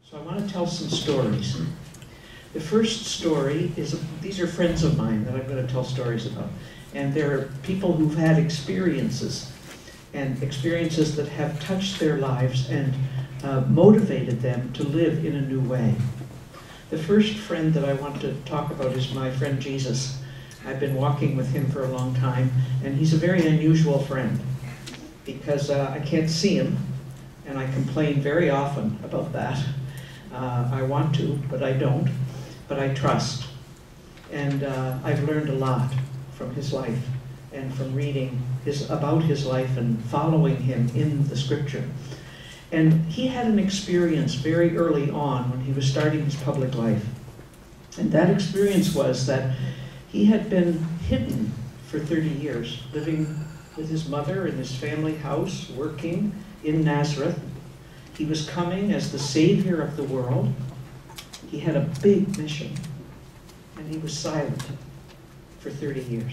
So I want to tell some stories. The first story is, these are friends of mine that I'm going to tell stories about. And they're people who've had experiences, and experiences that have touched their lives and motivated them to live in a new way. The first friend that I want to talk about is my friend Jesus. I've been walking with him for a long time, and he's a very unusual friend because I can't see him, and I complain very often about that. I want to, but I don't, but I trust. And I've learned a lot from his life and from reading about his life and following him in the scripture. And he had an experience very early on when he was starting his public life. And that experience was that he had been hidden for 30 years, living with his mother in his family house, working in Nazareth. He was coming as the Savior of the world. He had a big mission, and he was silent for 30 years.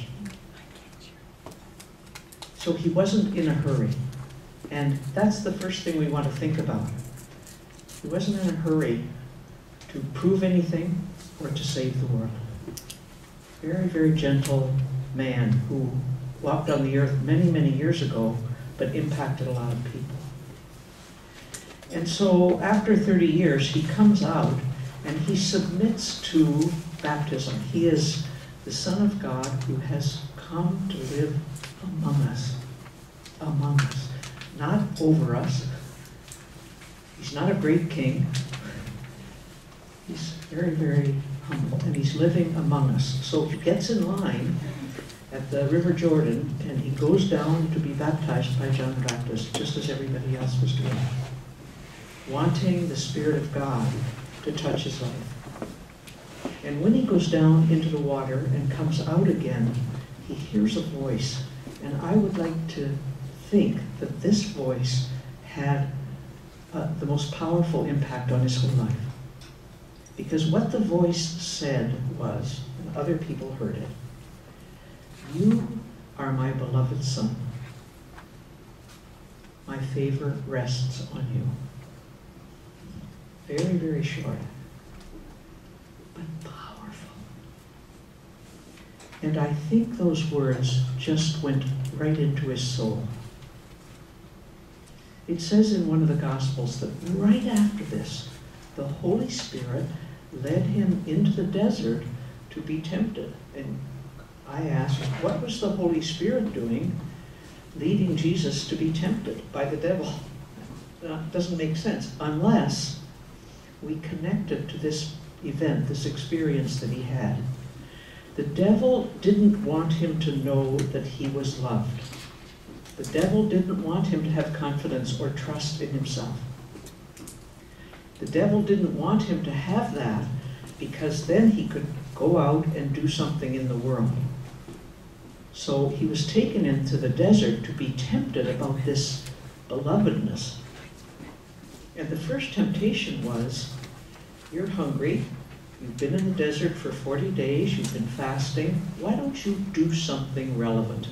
So he wasn't in a hurry. And that's the first thing we want to think about. He wasn't in a hurry to prove anything or to save the world. Very, very gentle man who walked on the earth many, many years ago, but impacted a lot of people. And so after 30 years, he comes out and he submits to baptism. He is the Son of God who has come to live among us. Among us. Not over us. He's not a great king. He's very, very humble, and he's living among us. So he gets in line at the River Jordan, and he goes down to be baptized by John the Baptist, just as everybody else was doing, wanting the Spirit of God to touch his life. And when he goes down into the water and comes out again, he hears a voice. And I would like to think that this voice had the most powerful impact on his whole life. Because what the voice said was, and other people heard it, "You are my beloved Son. My favor rests on you." Very, very short, but powerful. And I think those words just went right into his soul. It says in one of the Gospels that right after this, the Holy Spirit led him into the desert to be tempted. And I asked, what was the Holy Spirit doing, leading Jesus to be tempted by the devil? That doesn't make sense, unless we connect it to this event, this experience that he had. The devil didn't want him to know that he was loved. The devil didn't want him to have confidence or trust in himself. The devil didn't want him to have that, because then he could go out and do something in the world. So he was taken into the desert to be tempted about this belovedness. And the first temptation was, you're hungry, you've been in the desert for 40 days, you've been fasting, why don't you do something relevant?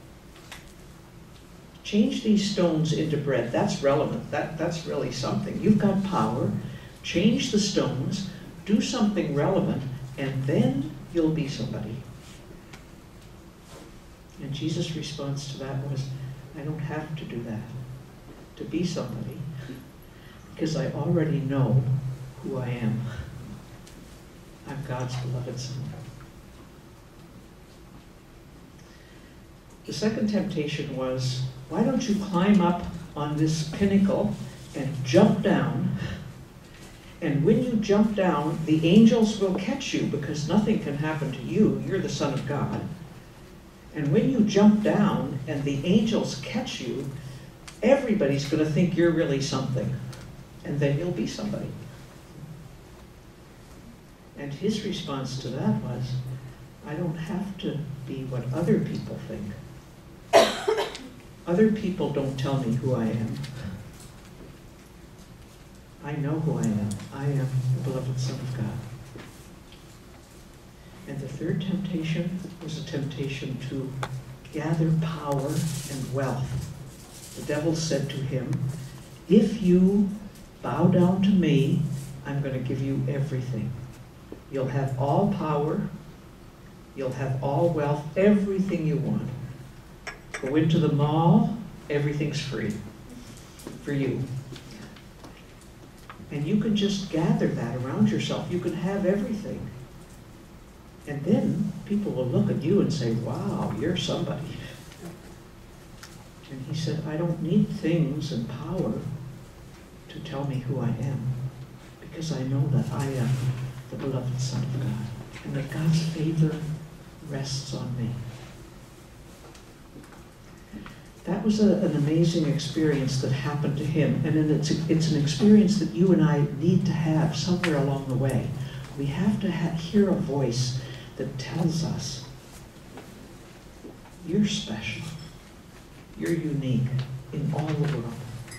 Change these stones into bread. That's relevant. That's really something. You've got power. Change the stones, do something relevant, and then you'll be somebody. And Jesus' response to that was, I don't have to do that to be somebody, because I already know who I am. I'm God's beloved Son. The second temptation was, why don't you climb up on this pinnacle and jump down, and when you jump down, the angels will catch you, because nothing can happen to you. You're the Son of God. And when you jump down and the angels catch you, everybody's going to think you're really something, and then you'll be somebody. And his response to that was, I don't have to be what other people think. Other people don't tell me who I am. I know who I am. I am the beloved Son of God. And the third temptation was a temptation to gather power and wealth. The devil said to him, if you bow down to me I'm going to give you everything. You'll have all power, you'll have all wealth, everything you want. Go into the mall, everything's free for you. And you can just gather that around yourself. You can have everything. And then people will look at you and say, wow, you're somebody. And he said, I don't need things and power to tell me who I am, because I know that I am the beloved Son of God, and that God's favor rests on me. That was an amazing experience that happened to him, and it's an experience that you and I need to have somewhere along the way. We have to hear a voice that tells us, you're special, you're unique in all the world.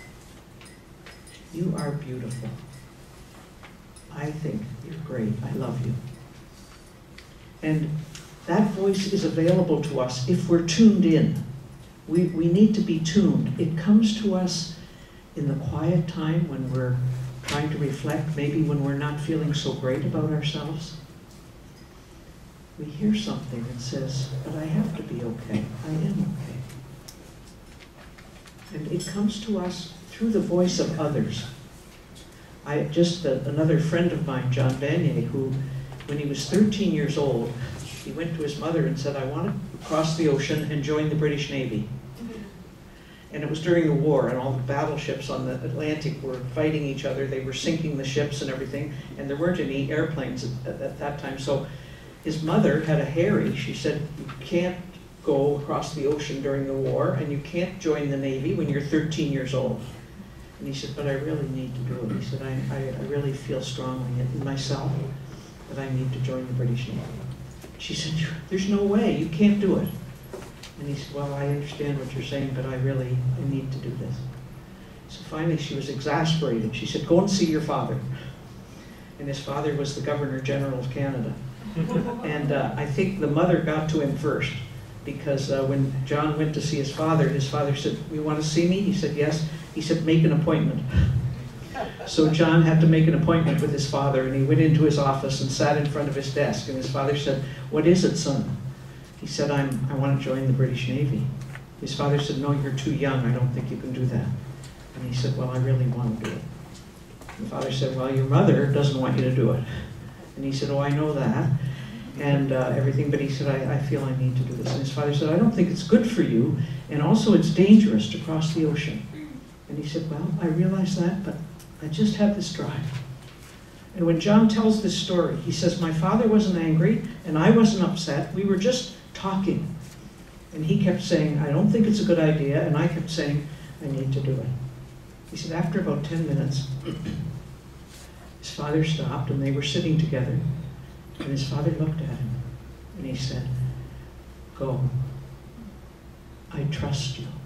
You are beautiful. I think you're great. I love you. And that voice is available to us if we're tuned in. We need to be tuned. It comes to us in the quiet time when we're trying to reflect, maybe when we're not feeling so great about ourselves. We hear something that says, but I have to be okay. I am okay. And it comes to us through the voice of others. Another friend of mine, John Vanier, who, when he was 13 years old, he went to his mother and said, I want to cross the ocean and join the British Navy. And it was during the war, and all the battleships on the Atlantic were fighting each other. They were sinking the ships and everything, and there weren't any airplanes at that time. So his mother had a Harry. She said, you can't go across the ocean during the war, and you can't join the Navy when you're 13 years old. And he said, but I really need to do it. He said, I really feel strongly in myself that I need to join the British Navy. She said, there's no way, you can't do it. And he said, well, I understand what you're saying, but I need to do this. So finally she was exasperated. She said, go and see your father. And his father was the Governor General of Canada. And I think the mother got to him first, because when John went to see his father said, you want to see me? He said, yes. He said, make an appointment. So John had to make an appointment with his father, and he went into his office and sat in front of his desk, and his father said, what is it, son? He said, I want to join the British Navy. His father said, no, you're too young, I don't think you can do that. And he said, well, I really want to do it. And the father said, well, your mother doesn't want you to do it. And he said, oh, I know that, and everything, but he said, I feel I need to do this. And his father said, I don't think it's good for you, and also it's dangerous to cross the ocean. And he said, well, I realize that, but I just have this drive. And when John tells this story, he says, my father wasn't angry, and I wasn't upset. We were just talking. And he kept saying, I don't think it's a good idea, and I kept saying, I need to do it. He said, after about 10 minutes, his father stopped, and they were sitting together, and his father looked at him, and he said, go, I trust you.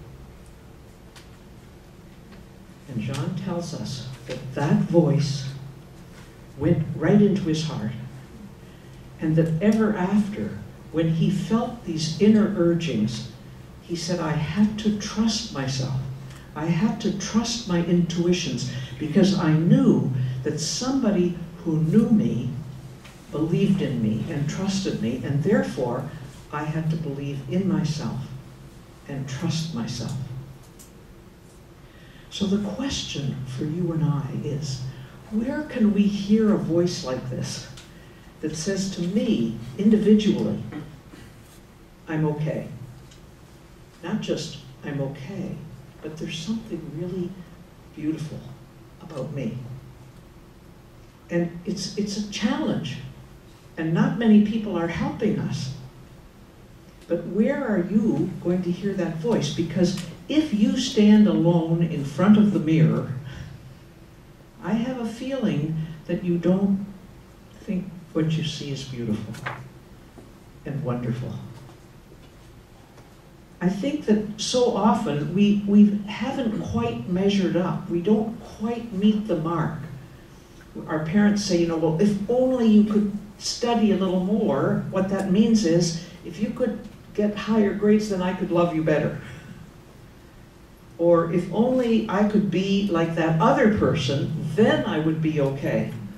And John tells us that that voice went right into his heart, and that ever after, when he felt these inner urgings, he said, I had to trust myself. I had to trust my intuitions, because I knew that somebody who knew me believed in me and trusted me, and therefore I had to believe in myself and trust myself. So the question for you and I is, where can we hear a voice like this that says to me, individually, I'm okay? Not just I'm okay, but there's something really beautiful about me. And it's a challenge, and not many people are helping us. But where are you going to hear that voice? Because if you stand alone in front of the mirror, I have a feeling that you don't think what you see is beautiful and wonderful. I think that so often we haven't quite measured up. We don't quite meet the mark. Our parents say, well, if only you could study a little more, what that means is, if you could get higher grades, then I could love you better. Or if only I could be like that other person, then I would be okay.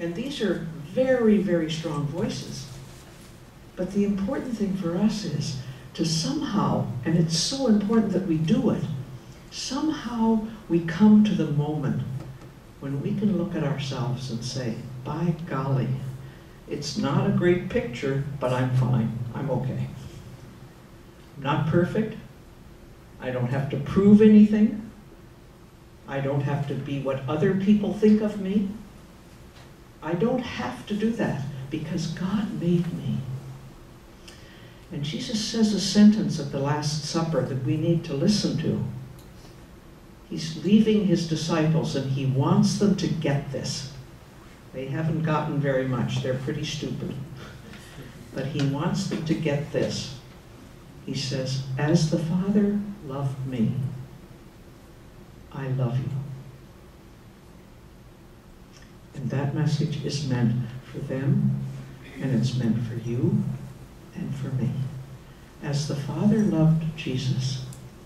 And these are very, very strong voices. But the important thing for us is to somehow, and it's so important that we do it, somehow we come to the moment when we can look at ourselves and say, by golly, it's not a great picture, but I'm fine, I'm okay. I'm not perfect. I don't have to prove anything. I don't have to be what other people think of me. I don't have to do that because God made me. And Jesus says a sentence at the Last Supper that we need to listen to. He's leaving his disciples and he wants them to get this. They haven't gotten very much. They're pretty stupid. But he wants them to get this. He says, as the Father loved me, I love you. And that message is meant for them, and it's meant for you and for me. As the Father loved Jesus,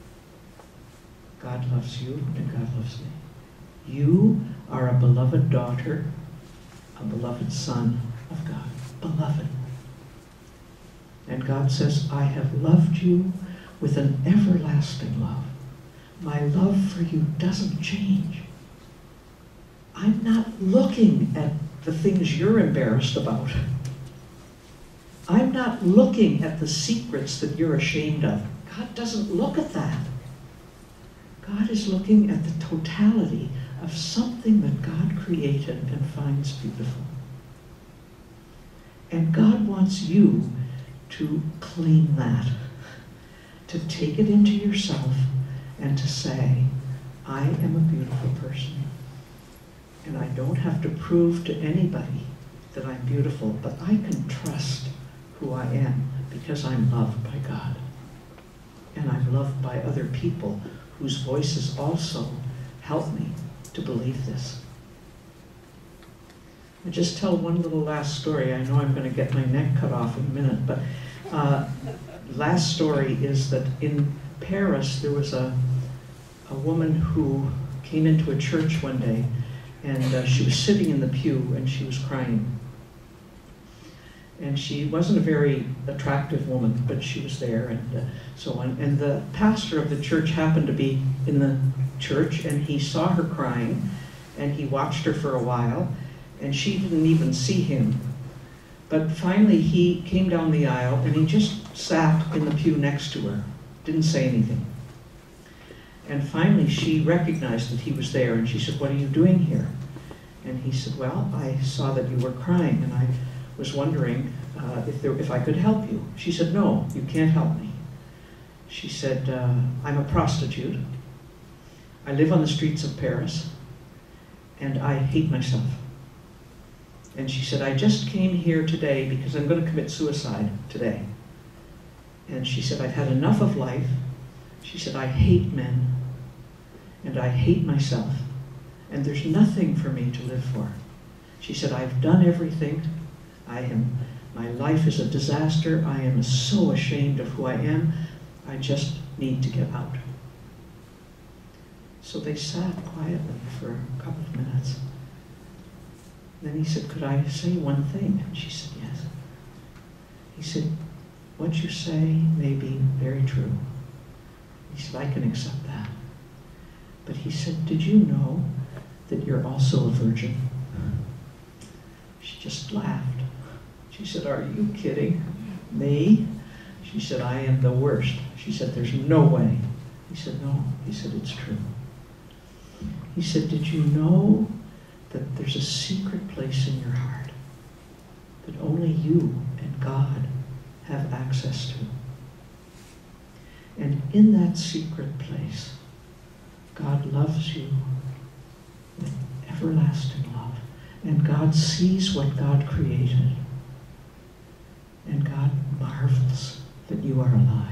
God loves you and God loves me. You are a beloved daughter, a beloved son of God. Beloved. And God says, I have loved you with an everlasting love. My love for you doesn't change. I'm not looking at the things you're embarrassed about. I'm not looking at the secrets that you're ashamed of. God doesn't look at that. God is looking at the totality of something that God created and finds beautiful. And God wants you to clean that, to take it into yourself and to say, I am a beautiful person. And I don't have to prove to anybody that I'm beautiful, but I can trust who I am because I'm loved by God. And I'm loved by other people whose voices also help me to believe this. I'll just tell one little last story. I know I'm going to get my neck cut off in a minute, but last story is that in Paris there was a woman who came into a church one day, and she was sitting in the pew and she was crying. And she wasn't a very attractive woman, but she was there and so on. And the pastor of the church happened to be in the church, and he saw her crying, and he watched her for a while, and she didn't even see him. But finally he came down the aisle and he just sat in the pew next to her, didn't say anything. And finally she recognized that he was there, and she said, what are you doing here? And he said, well, I saw that you were crying, and I was wondering if I could help you. She said, no, you can't help me. She said, I'm a prostitute. I live on the streets of Paris, and I hate myself. And she said, I just came here today because I'm going to commit suicide today. And she said, I've had enough of life. She said, I hate men, and I hate myself, and there's nothing for me to live for. She said, I've done everything. My life is a disaster. I am so ashamed of who I am. I just need to get out. So they sat quietly for a couple of minutes. Then he said, could I say one thing? And she said, yes. He said, what you say may be very true. He said, I can accept that. But he said, did you know that you're also a virgin? She just laughed. She said, are you kidding me? She said, I am the worst. She said, there's no way. He said, no. He said, it's true. He said, did you know that there's a secret place in your heart that only you and God have access to? And in that secret place, God loves you with everlasting love. And God sees what God created. And God marvels that you are alive.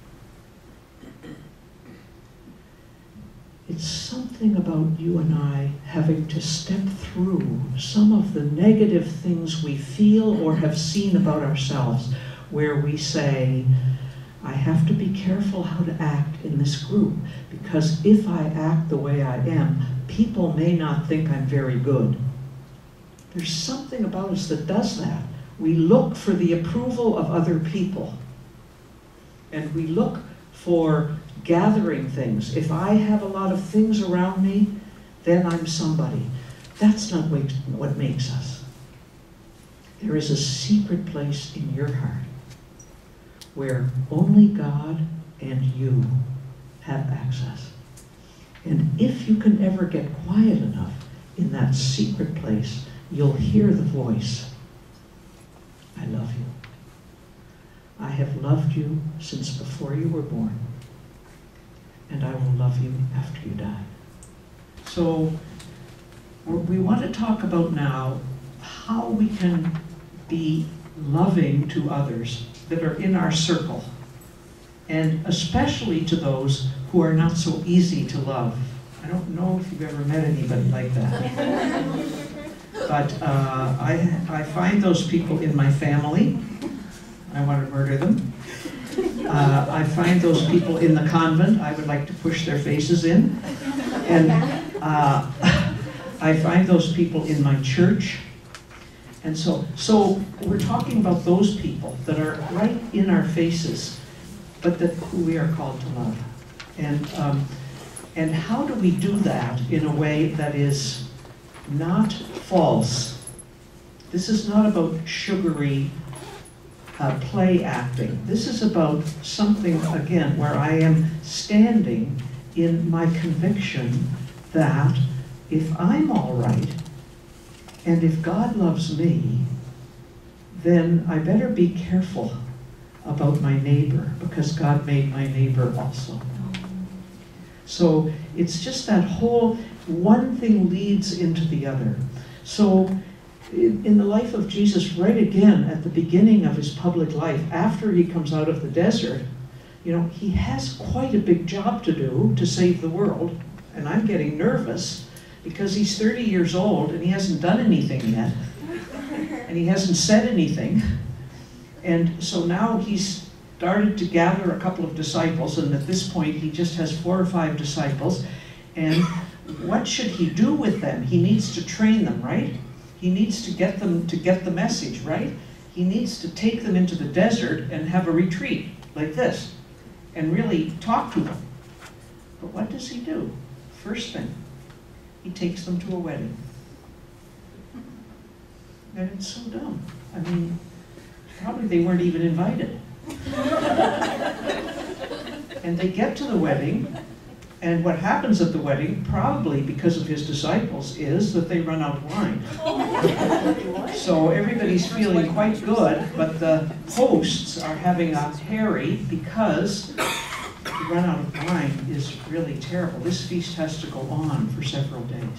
It's something about you and I having to step through some of the negative things we feel or have seen about ourselves, where we say, I have to be careful how to act in this group, because if I act the way I am, people may not think I'm very good. There's something about us that does that. We look for the approval of other people. And we look for gathering things. If I have a lot of things around me, then I'm somebody. That's not what makes us. There is a secret place in your heart where only God and you have access. And if you can ever get quiet enough in that secret place, you'll hear the voice. I love you. I have loved you since before you were born, and I will love you after you die. So we want to talk about now how we can be loving to others that are in our circle, and especially to those who are not so easy to love. I don't know if you've ever met anybody like that. But I find those people in my family. I want to murder them. I find those people in the convent. I would like to push their faces in. And I find those people in my church. And so we're talking about those people that are right in our faces, but that we are called to love. And how do we do that in a way that is not false? This is not about sugary play acting. This is about something, again, where I am standing in my conviction that if I'm all right, and if God loves me, then I better be careful about my neighbor, because God made my neighbor also. So it's just that whole, one thing leads into the other. So in the life of Jesus, right again at the beginning of his public life, after he comes out of the desert, you know, he has quite a big job to do to save the world. And I'm getting nervous because he's 30 years old and he hasn't done anything yet. And he hasn't said anything. And so now he's started to gather a couple of disciples, and at this point he just has 4 or 5 disciples. And what should he do with them? He needs to train them, right? He needs to get them to get the message, right? He needs to take them into the desert and have a retreat like this and really talk to them. But what does he do? First thing, he takes them to a wedding. And it's so dumb. I mean, probably they weren't even invited. And they get to the wedding, and what happens at the wedding, probably because of his disciples, is that they run out of wine. So everybody's feeling quite good, but the hosts are having a harry because to run out of wine is really terrible. This feast has to go on for several days.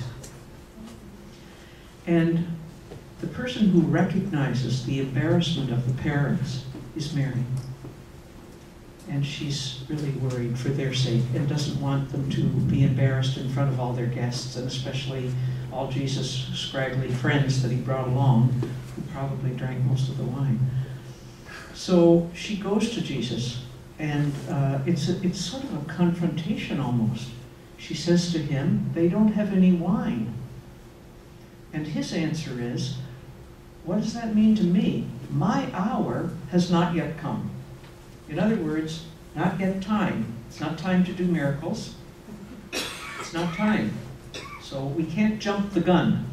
And the person who recognizes the embarrassment of the parents is Mary. And she's really worried for their sake and doesn't want them to be embarrassed in front of all their guests, and especially all Jesus' scraggly friends that he brought along, who probably drank most of the wine. So she goes to Jesus, and it's sort of a confrontation almost. She says to him, "They don't have any wine." And his answer is, "What does that mean to me? My hour has not yet come." In other words, not yet time. It's not time to do miracles. It's not time. So we can't jump the gun.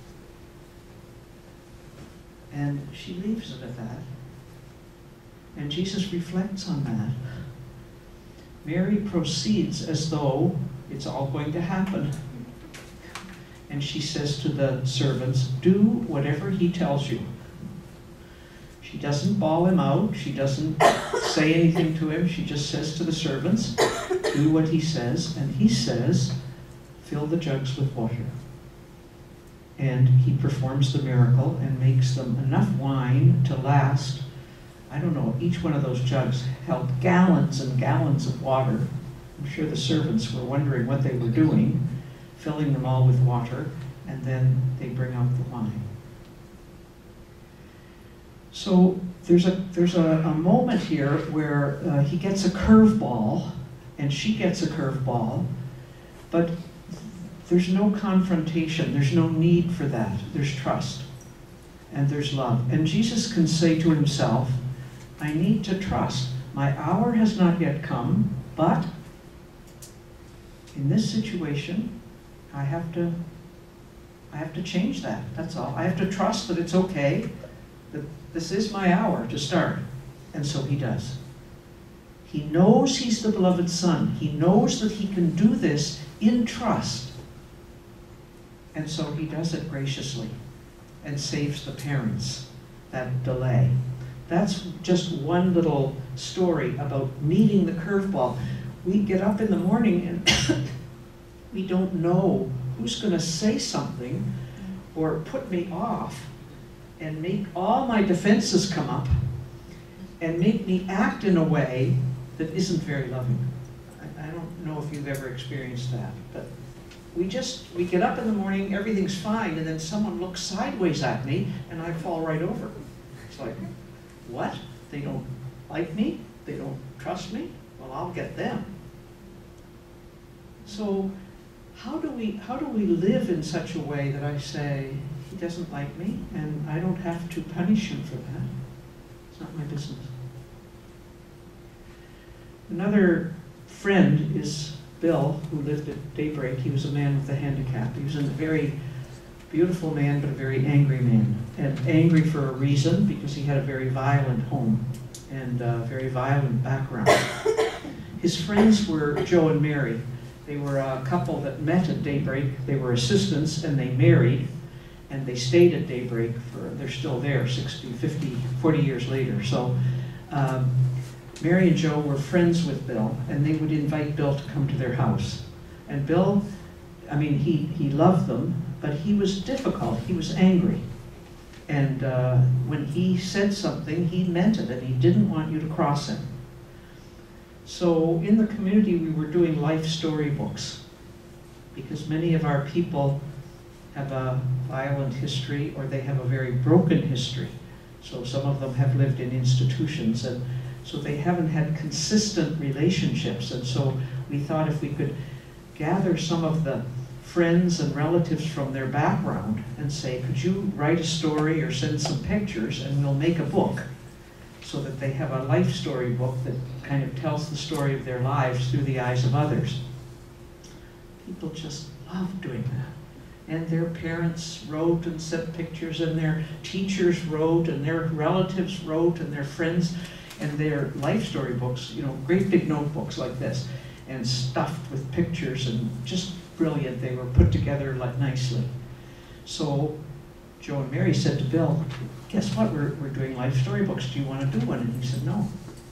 And she leaves it at that. And Jesus reflects on that. Mary proceeds as though it's all going to happen. And she says to the servants, "Do whatever he tells you." She doesn't bawl him out. She doesn't say anything to him. She just says to the servants, "Do what he says." And he says, "Fill the jugs with water." And he performs the miracle and makes them enough wine to last. I don't know, each one of those jugs held gallons and gallons of water. I'm sure the servants were wondering what they were doing, filling them all with water, and then they bring out the wine. So there's a moment here where he gets a curveball, and she gets a curveball, but there's no confrontation. There's no need for that. There's trust. and there's love. And Jesus can say to himself, I need to trust. My hour has not yet come, but in this situation, I have to change that. That's all. I have to trust that it's okay, that this is my hour to start. And so he does. He knows he's the beloved son. He knows that he can do this in trust. And so he does it graciously and saves the parents that delay. That's just one little story about meeting the curveball. We get up in the morning and we don't know who's going to say something or put me off and make all my defenses come up and make me act in a way that isn't very loving. I don't know if you've ever experienced that, but we get up in the morning, everything's fine, and then someone looks sideways at me and I fall right over. It's like, what? They don't like me? They don't trust me? Well, I'll get them. So how do we live in such a way that I say, he doesn't like me and I don't have to punish him for that? It's not my business. Another friend is Bill, who lived at Daybreak. He was a man with a handicap. He was a very beautiful man, but a very angry man. And angry for a reason, because he had a very violent home and a very violent background. His friends were Joe and Mary. They were a couple that met at Daybreak. They were assistants and they married, and they stayed at Daybreak they're still there 60, 50, 40 years later. So Mary and Joe were friends with Bill, and they would invite Bill to come to their house. And Bill, I mean, he loved them, but he was difficult. He was angry. And when he said something, he meant it, and he didn't want you to cross him. So in the community, we were doing life story books, because many of our people have a violent history, or they have a very broken history. So some of them have lived in institutions, and so they haven't had consistent relationships. And so we thought if we could gather some of the friends and relatives from their background and say, could you write a story or send some pictures and we'll make a book, so that they have a life story book that kind of tells the story of their lives through the eyes of others. People just love doing that. And their parents wrote and sent pictures, and their teachers wrote, and their relatives wrote, and their friends. And their life story books, you know, great big notebooks like this, and stuffed with pictures, and just brilliant. They were put together like nicely. So Joe and Mary said to Bill, guess what, we're doing life story books. Do you want to do one? And he said, no.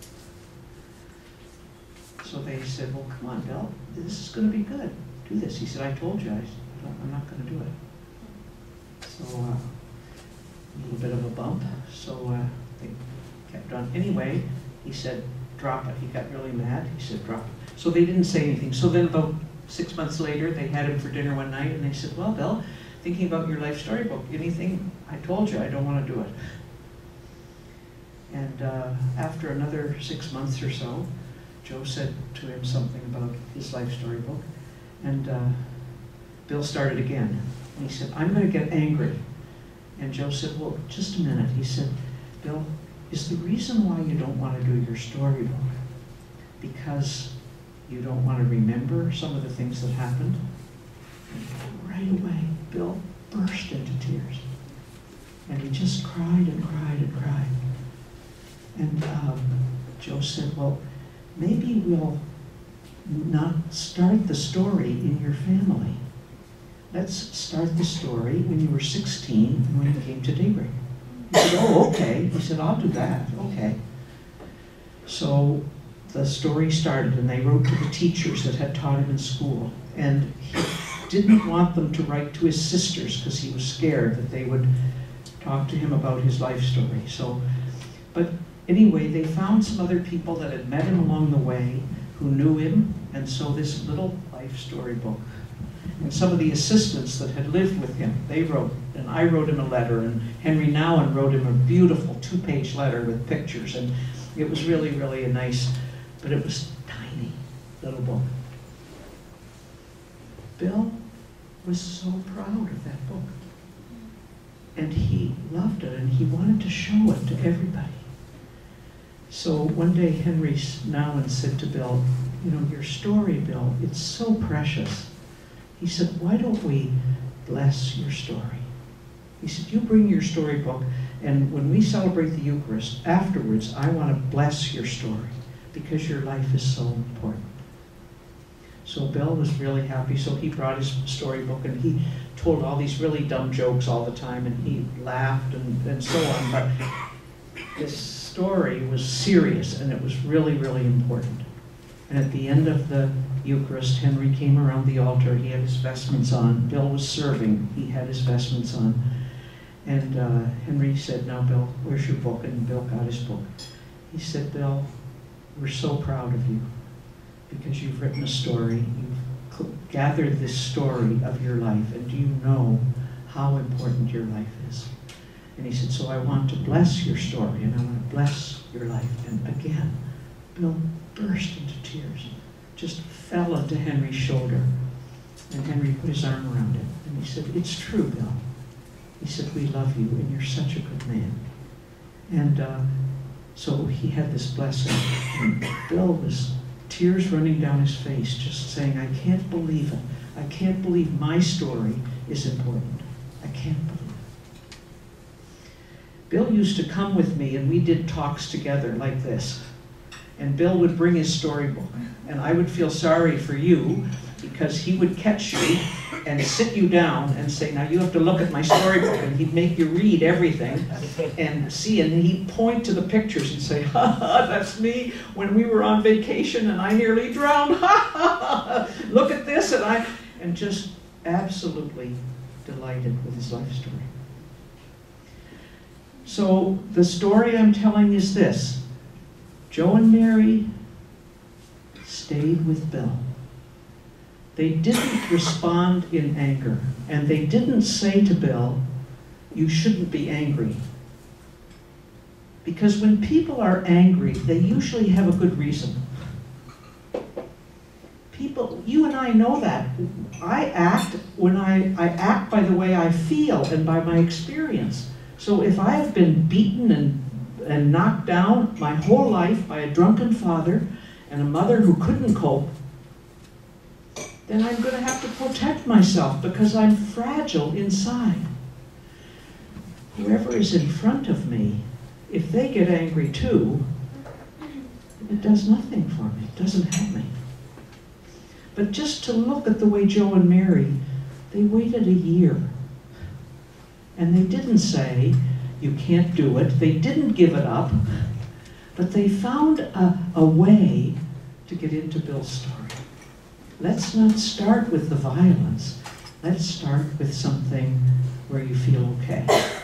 So they said, well, come on, Bill, this is going to be good. Do this. He said, I told you, I'm not going to do it. So a little bit of a bump. So they kept on. Anyway, he said, drop it. He got really mad. He said, drop it. So they didn't say anything. So then about 6 months later, they had him for dinner one night, and they said, well, Bill, thinking about your life story book, anything? I told you I don't want to do it. And after another 6 months or so, Joe said to him something about his life story book, and Bill started again. And he said, I'm going to get angry. And Joe said, well, just a minute. He said, Bill, is the reason why you don't want to do your storybook because you don't want to remember some of the things that happened? And right away, Bill burst into tears. And he just cried and cried and cried. And Joe said, well, maybe we'll not start the story in your family. Let's start the story when you were 16 and when you came to Daybreak. He said, oh, okay. He said, I'll do that. Okay. So the story started, and they wrote to the teachers that had taught him in school. And he didn't want them to write to his sisters because he was scared that they would talk to him about his life story. So, but anyway, they found some other people that had met him along the way who knew him, and so this little life story book. And some of the assistants that had lived with him, they wrote, and I wrote him a letter, and Henry Nouwen wrote him a beautiful 2-page letter with pictures, and it was really, really a nice, but it was a tiny little book. Bill was so proud of that book. And he loved it, and he wanted to show it to everybody. So one day Henry Nouwen said to Bill, you know, your story, Bill, it's so precious. He said, why don't we bless your story? He said, you bring your storybook, and when we celebrate the Eucharist, afterwards, I want to bless your story, because your life is so important. So Bill was really happy, so he brought his storybook, and he told all these really dumb jokes all the time, and he laughed and so on, but this story was serious, and it was really, really important. And at the end of the Eucharist, Henry came around the altar, he had his vestments on, Bill was serving, he had his vestments on, and Henry said, now Bill, where's your book? And Bill got his book. He said, Bill, we're so proud of you, because you've written a story, you've gathered this story of your life, and do you know how important your life is? And he said, so I want to bless your story, and I want to bless your life. And again, Bill burst into tears, just fell into Henry's shoulder. And Henry put his arm around it, and he said, it's true, Bill. He said, we love you, and you're such a good man. And so he had this blessing, and Bill was tears running down his face, just saying, I can't believe it. I can't believe my story is important. I can't believe it. Bill used to come with me, and we did talks together like this. And Bill would bring his storybook, and I would feel sorry for you, because he would catch you and sit you down and say, now you have to look at my storybook, and he'd make you read everything and see, and he'd point to the pictures and say, ha ha, that's me when we were on vacation and I nearly drowned, ha ha ha, look at this, and just absolutely delighted with his life story. So the story I'm telling is this: Joe and Mary stayed with Bill. They didn't respond in anger, and they didn't say to Bill, you shouldn't be angry. Because when people are angry, they usually have a good reason. People, you and I know that. I act when I act by the way I feel and by my experience. So if I have been beaten and knocked down my whole life by a drunken father and a mother who couldn't cope, then I'm going to have to protect myself because I'm fragile inside. Whoever is in front of me, if they get angry too, it does nothing for me. It doesn't help me. But just to look at the way Joe and Mary, they waited a year. And they didn't say, you can't do it. They didn't give it up. But they found a way to get into Bill's story. Let's not start with the violence. Let's start with something where you feel okay.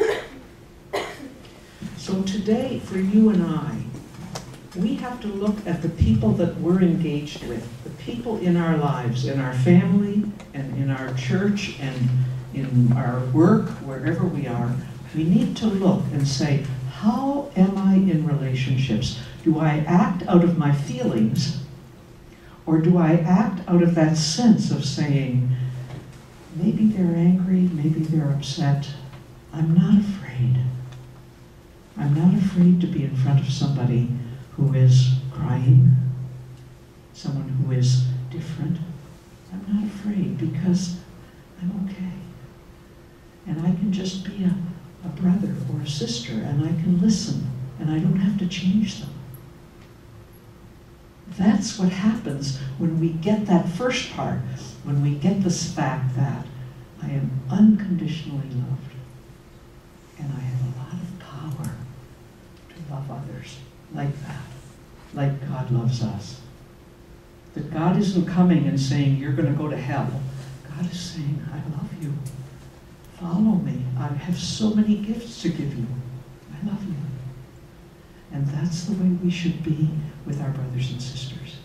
So today, for you and I, we have to look at the people that we're engaged with, the people in our lives, in our family, and in our church, and in our work, wherever we are. We need to look and say, how am I in relationships? Do I act out of my feelings? Or do I act out of that sense of saying, maybe they're angry, maybe they're upset. I'm not afraid. I'm not afraid to be in front of somebody who is crying, someone who is different. I'm not afraid because I'm okay. And I can just be a brother or a sister, and I can listen, and I don't have to change them. That's what happens when we get that first part, when we get this fact that I am unconditionally loved, and I have a lot of power to love others like that, like God loves us. That God isn't coming and saying, you're going to go to hell. God is saying, I love you. Follow me. I have so many gifts to give you. I love you. And that's the way we should be with our brothers and sisters.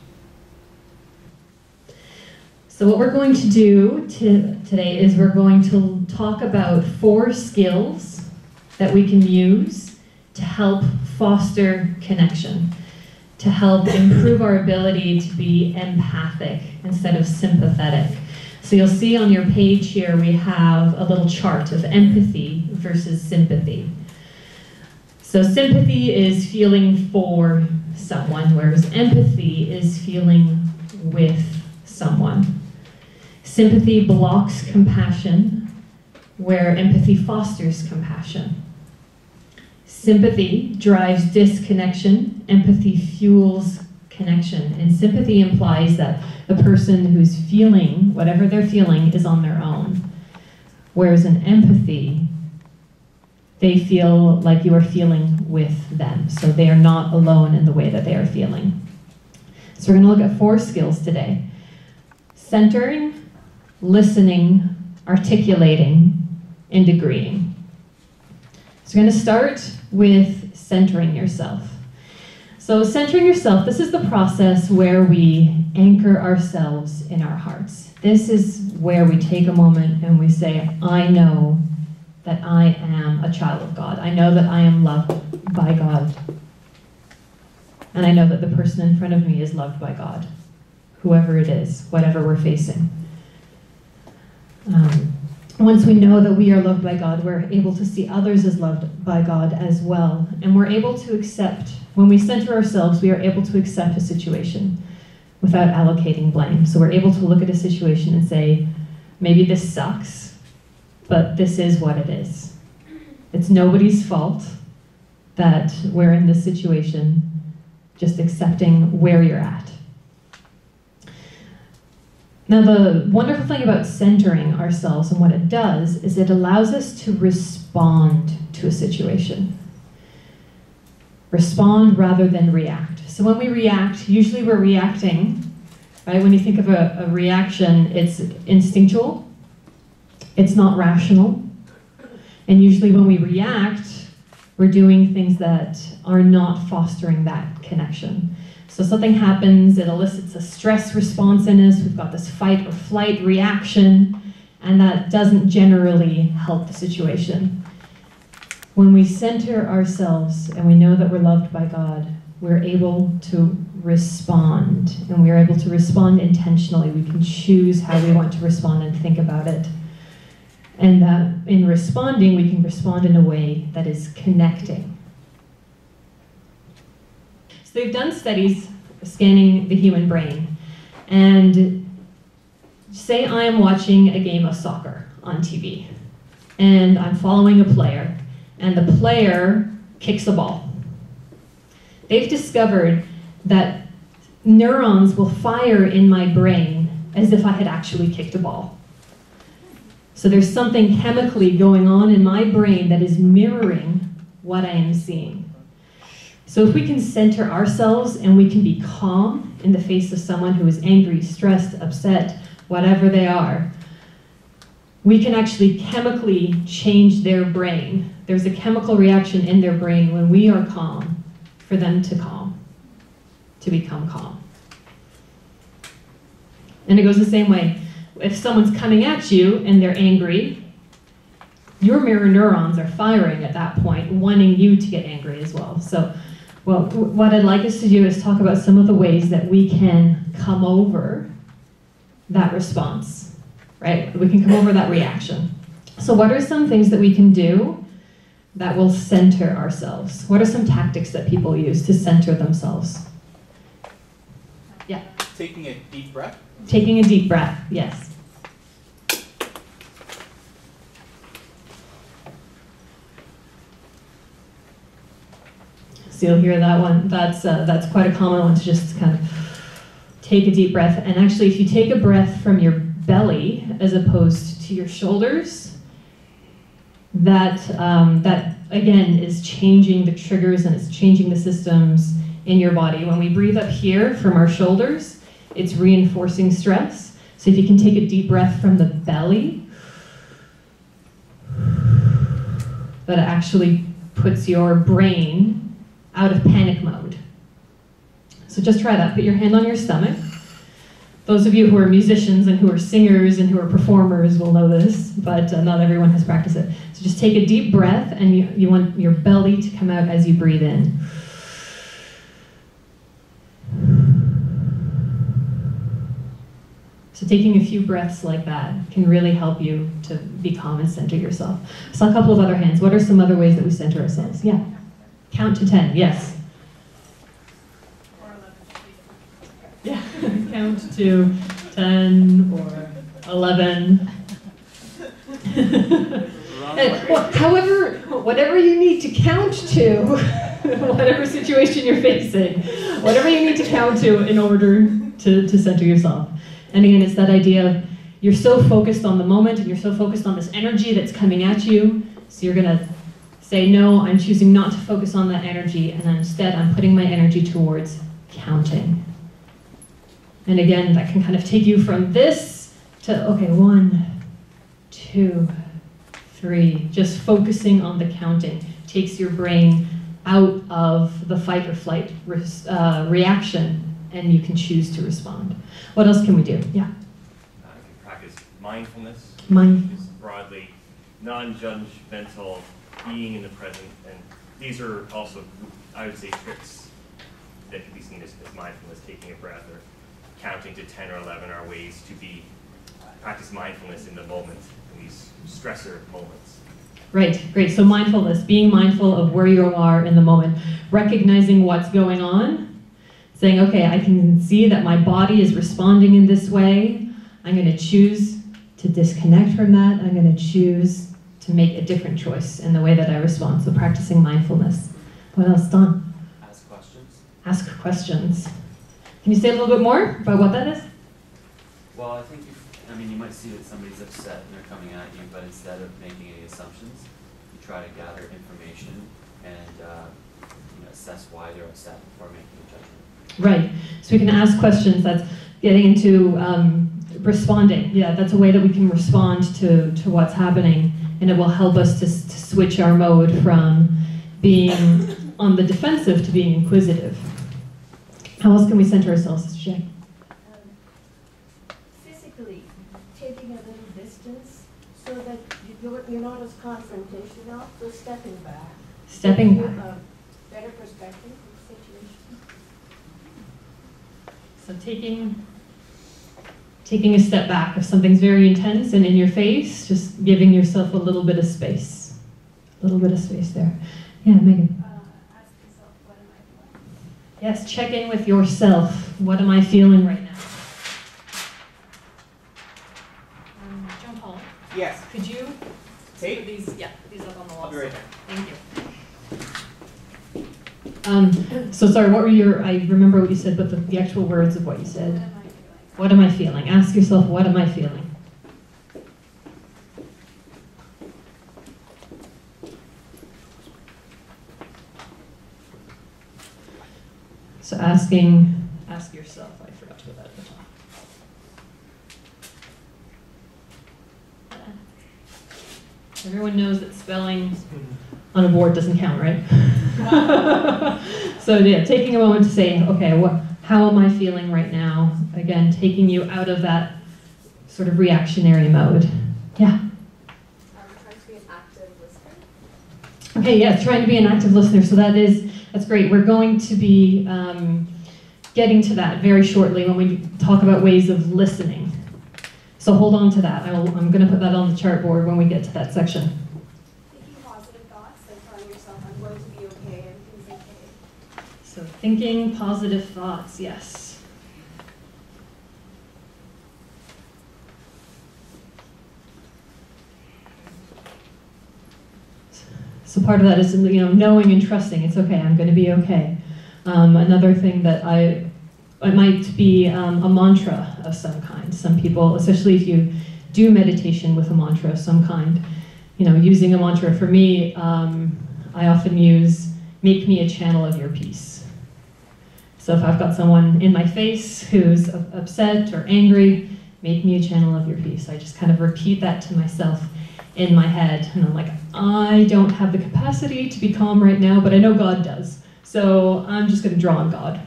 So what we're going to do today is we're going to talk about 4 skills that we can use to help foster connection, to help improve our ability to be empathic instead of sympathetic. So you'll see on your page here we have a little chart of empathy versus sympathy. So sympathy is feeling for someone, whereas empathy is feeling with someone. Sympathy blocks compassion, where empathy fosters compassion. Sympathy drives disconnection, empathy fuels connection, and sympathy implies that the person who's feeling whatever they're feeling is on their own. Whereas in empathy, they feel like you are feeling with them, so they are not alone in the way that they are feeling. So we're going to look at 4 skills today: centering, listening, articulating, and agreeing. So we're going to start with centering yourself. So centering yourself, this is the process where we anchor ourselves in our hearts. This is where we take a moment and we say, I know that I am a child of God. I know that I am loved by God. And I know that the person in front of me is loved by God, whoever it is, whatever we're facing. Once we know that we are loved by God, we're able to see others as loved by God as well. And we're able to accept, when we center ourselves, we are able to accept a situation without allocating blame. So we're able to look at a situation and say, maybe this sucks, but this is what it is. It's nobody's fault that we're in this situation, just accepting where you're at. Now, the wonderful thing about centering ourselves and what it does is it allows us to respond to a situation. Respond rather than react. So when we react, usually we're reacting, right? When you think of a reaction, it's instinctual, it's not rational. And usually when we react, we're doing things that are not fostering that connection. So something happens, it elicits a stress response in us, we've got this fight or flight reaction, and that doesn't generally help the situation. When we center ourselves and we know that we're loved by God, we're able to respond, and we're able to respond intentionally. We can choose how we want to respond and think about it. And that in responding, we can respond in a way that is connecting. So they've done studies scanning the human brain, and say I am watching a game of soccer on TV, and I'm following a player, and the player kicks a ball. They've discovered that neurons will fire in my brain as if I had actually kicked a ball. So there's something chemically going on in my brain that is mirroring what I am seeing. So if we can center ourselves and we can be calm in the face of someone who is angry, stressed, upset, whatever they are, we can actually chemically change their brain. There's a chemical reaction in their brain when we are calm for them to become calm. And it goes the same way. If someone's coming at you and they're angry, your mirror neurons are firing at that point, wanting you to get angry as well. So, well, what I'd like us to do is talk about some of the ways that we can come over that response, right? We can come over that reaction. So what are some things that we can do that will center ourselves? What are some tactics that people use to center themselves? Yeah. Taking a deep breath. Taking a deep breath, yes. So you'll hear that one. That's quite a common one, to just kind of take a deep breath. And actually, if you take a breath from your belly as opposed to your shoulders, that again is changing the triggers and it's changing the systems in your body. When we breathe up here from our shoulders, it's reinforcing stress. So if you can take a deep breath from the belly, that actually puts your brain out of panic mode. So just try that. Put your hand on your stomach. Those of you who are musicians and who are singers and who are performers will know this, but not everyone has practiced it. So just take a deep breath, and you want your belly to come out as you breathe in. So taking a few breaths like that can really help you to be calm and center yourself. I saw a couple of other hands. What are some other ways that we center ourselves? Yeah. Count to 10, yes. Yeah, count to 10 or 11. However, whatever you need to count to, whatever situation you're facing, whatever you need to count to in order to center yourself. And again, it's that idea of you're so focused on the moment and you're so focused on this energy that's coming at you, so you're gonna say, no, I'm choosing not to focus on that energy, and instead I'm putting my energy towards counting. And again, that can kind of take you from this to, okay, 1, 2, 3, just focusing on the counting takes your brain out of the fight or flight reaction, and you can choose to respond. What else can we do? Yeah? You can practice mindfulness, Mind. which is broadly non-judgmental, being in the present, and these are also, I would say, tricks that could be seen as mindfulness, taking a breath or counting to 10 or 11 are ways to practice mindfulness in the moment, in these stressor moments. Right, great. So mindfulness, being mindful of where you are in the moment, recognizing what's going on, saying, okay, I can see that my body is responding in this way. I'm going to choose to disconnect from that. I'm going to choose to make a different choice in the way that I respond. So practicing mindfulness. What else, Don? Ask questions. Ask questions. Can you say a little bit more about what that is? Well, I think you might see that somebody's upset and they're coming at you, but instead of making any assumptions, you try to gather information and assess why they're upset before making a judgment. Right. So we can ask questions. That's getting into responding. Yeah, that's a way that we can respond to what's happening, and it will help us to switch our mode from being on the defensive to being inquisitive. How else can we center ourselves, Jay? Physically, taking a little distance so that you're not as confrontational, so stepping back. Stepping Gives you back. a better perspective of the situation. So taking a step back. If something's very intense and in your face, just giving yourself a little bit of space. A little bit of space there. Yeah, Megan. Ask yourself, what am I doing? Yes, check in with yourself. What am I feeling right now? John Paul, Yes. could you Hey. put these up on the wall? I'll be right Thank you. So sorry, what were I remember what you said, but the actual words of what you said. What am I feeling? Ask yourself, what am I feeling? So ask yourself, I forgot to put that at the top. Everyone knows that spelling on a board doesn't count, right? So yeah, taking a moment to say, okay, how am I feeling right now? Again, taking you out of that sort of reactionary mode. Yeah? Try to be an active listener. Okay, yes, trying to be an active listener. So that's great. We're going to be getting to that very shortly when we talk about ways of listening. So hold on to that. I'm going to put that on the chart board when we get to that section. Thinking positive thoughts and telling yourself, I'm going to be okay, everything's okay. So thinking positive thoughts, yes. So part of that is, knowing and trusting. It's okay. I'm going to be okay. Another thing that it might be a mantra of some kind. Some people, especially if you do meditation with a mantra of some kind, using a mantra for me, I often use, make me a channel of your peace. So if I've got someone in my face who's upset or angry, make me a channel of your peace. I just kind of repeat that to myself in my head, and I'm like, I don't have the capacity to be calm right now, but I know God does. So I'm just going to draw on God.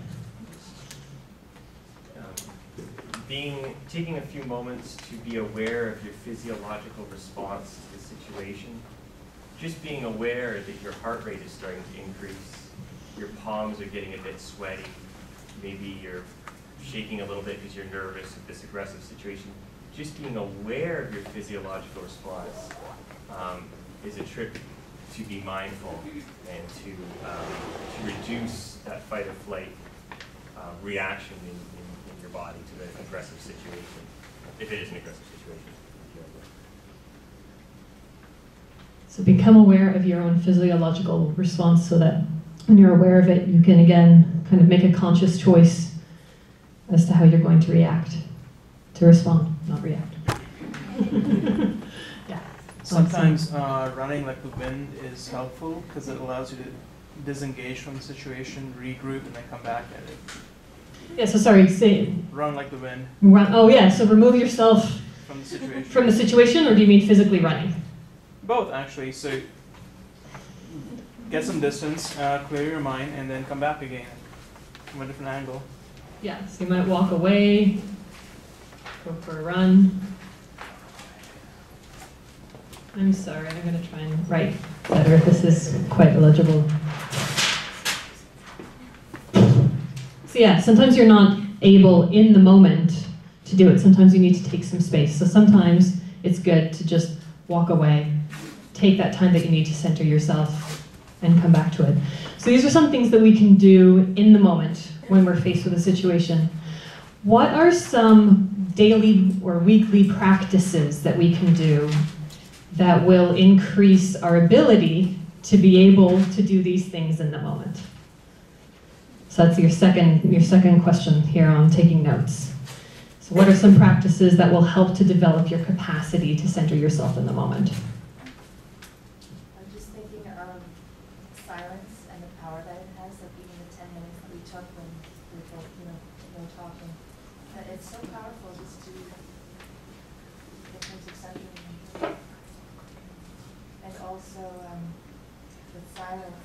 Taking a few moments to be aware of your physiological response to the situation. Just being aware that your heart rate is starting to increase, your palms are getting a bit sweaty, maybe your shaking a little bit because you're nervous with this aggressive situation, just being aware of your physiological response is a trick to be mindful and to reduce that fight or flight reaction in your body to the aggressive situation, if it is an aggressive situation. So become aware of your own physiological response so that when you're aware of it, you can again kind of make a conscious choice as to how you're going to react, to respond, not react. Yeah. Sometimes running like the wind is helpful because it allows you to disengage from the situation, regroup, and then come back at it. Yeah, so sorry, say. Run like the wind. Run, oh yeah, so remove yourself from the situation. From the situation, or do you mean physically running? Both, actually. So get some distance, clear your mind, and then come back again from a different angle. Yeah, so you might walk away, go for a run. I'm sorry, I'm going to try and write better. This is quite illegible. So yeah, sometimes you're not able in the moment to do it. Sometimes you need to take some space. So sometimes it's good to just walk away, take that time that you need to center yourself, and come back to it. So these are some things that we can do in the moment when we're faced with a situation. What are some daily or weekly practices that we can do that will increase our ability to be able to do these things in the moment? So that's your second question here on taking notes. So what are some practices that will help to develop your capacity to center yourself in the moment? I'm just thinking of silence and the power that it has, like even the 10 minutes that we took when we were both, no talking. It's so powerful just to, in terms of centering. And also with silence,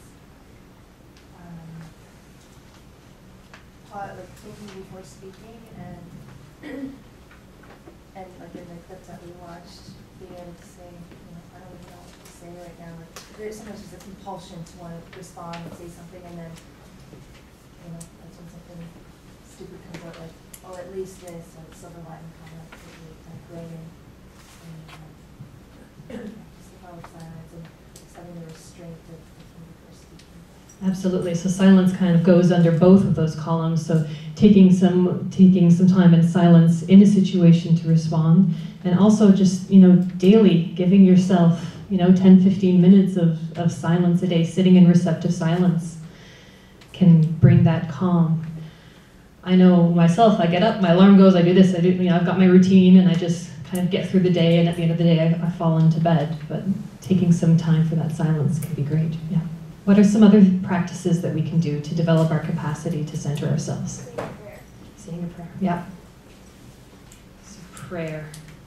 like thinking before speaking, and like in the clips that we watched, being able to say, I don't even know what to say right now. Like, there's sometimes just a compulsion to want to respond and say something, and then, that's when something stupid comes out, like, oh, at least this, like silver lining comment, kind of great, and just the power of silence and just having the restraint of thinking before speaking. Absolutely. So silence kind of goes under both of those columns. So taking some time in silence in a situation to respond, and also just daily giving yourself 10-15 minutes of silence a day. Sitting in receptive silence can bring that calm. I know myself. I get up, my alarm goes, I do this, I've got my routine, and I just kind of get through the day. And at the end of the day, I fall into bed. But taking some time for that silence can be great. Yeah. What are some other practices that we can do to develop our capacity to center ourselves? Saying a prayer. Saying a prayer, yeah. So prayer.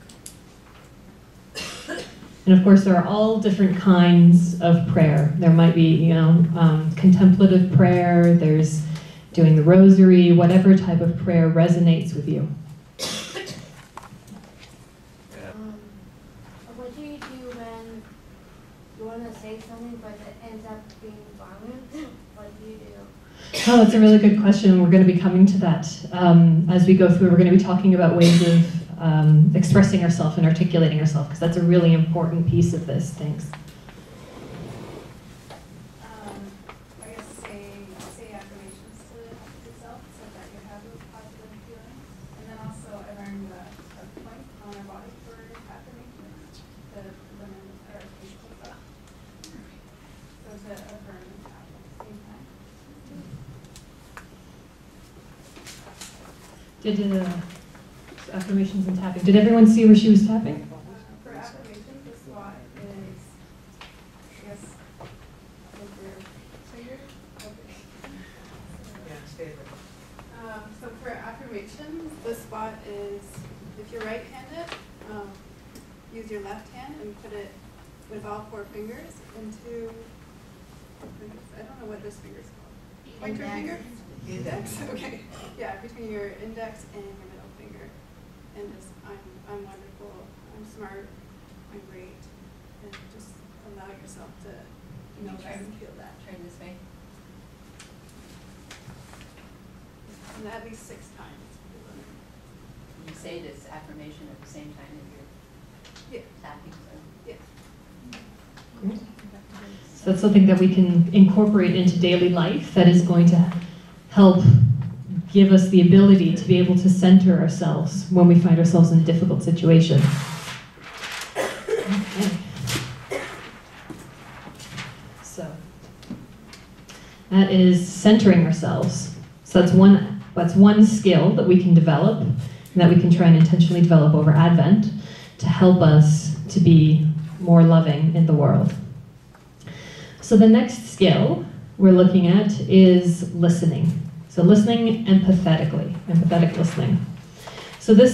And of course, there are all different kinds of prayer. There might be, contemplative prayer, there's doing the rosary, whatever type of prayer resonates with you. What do you do when you want to say something but it ends up being violent? What do you do? Oh, that's a really good question. We're going to be coming to that as we go through. We're going to be talking about ways of expressing ourselves and articulating ourselves, because that's a really important piece of this. Thanks. I guess say affirmations to yourself so that you have those positive feelings. And then also I learned a point on our body for affirmations, the women are physical stuff. So to affirm and tap at the same time. Affirmations and tapping. Did everyone see where she was tapping? For affirmations, the squat is, I guess, with your fingers. Okay. Yeah, stay there. So for affirmations, the spot is, if you're right-handed, use your left hand and put it with all 4 fingers into, I don't know what this finger's called. Pointer finger? Index. Okay. Yeah, between your index and your middle finger. And just, I'm wonderful, I'm smart, I'm great. And just allow yourself to know that and feel that. Turn this way. And at least 6 times. you say this affirmation at the same time that you're tapping. So. Yeah. So that's something that we can incorporate into daily life that is going to help give us the ability to be able to center ourselves when we find ourselves in a difficult situation. Okay. So that is centering ourselves. So that's one skill that we can develop and that we can try and intentionally develop over Advent to help us to be more loving in the world. So the next skill we're looking at is listening. So listening empathetically, empathetic listening. So this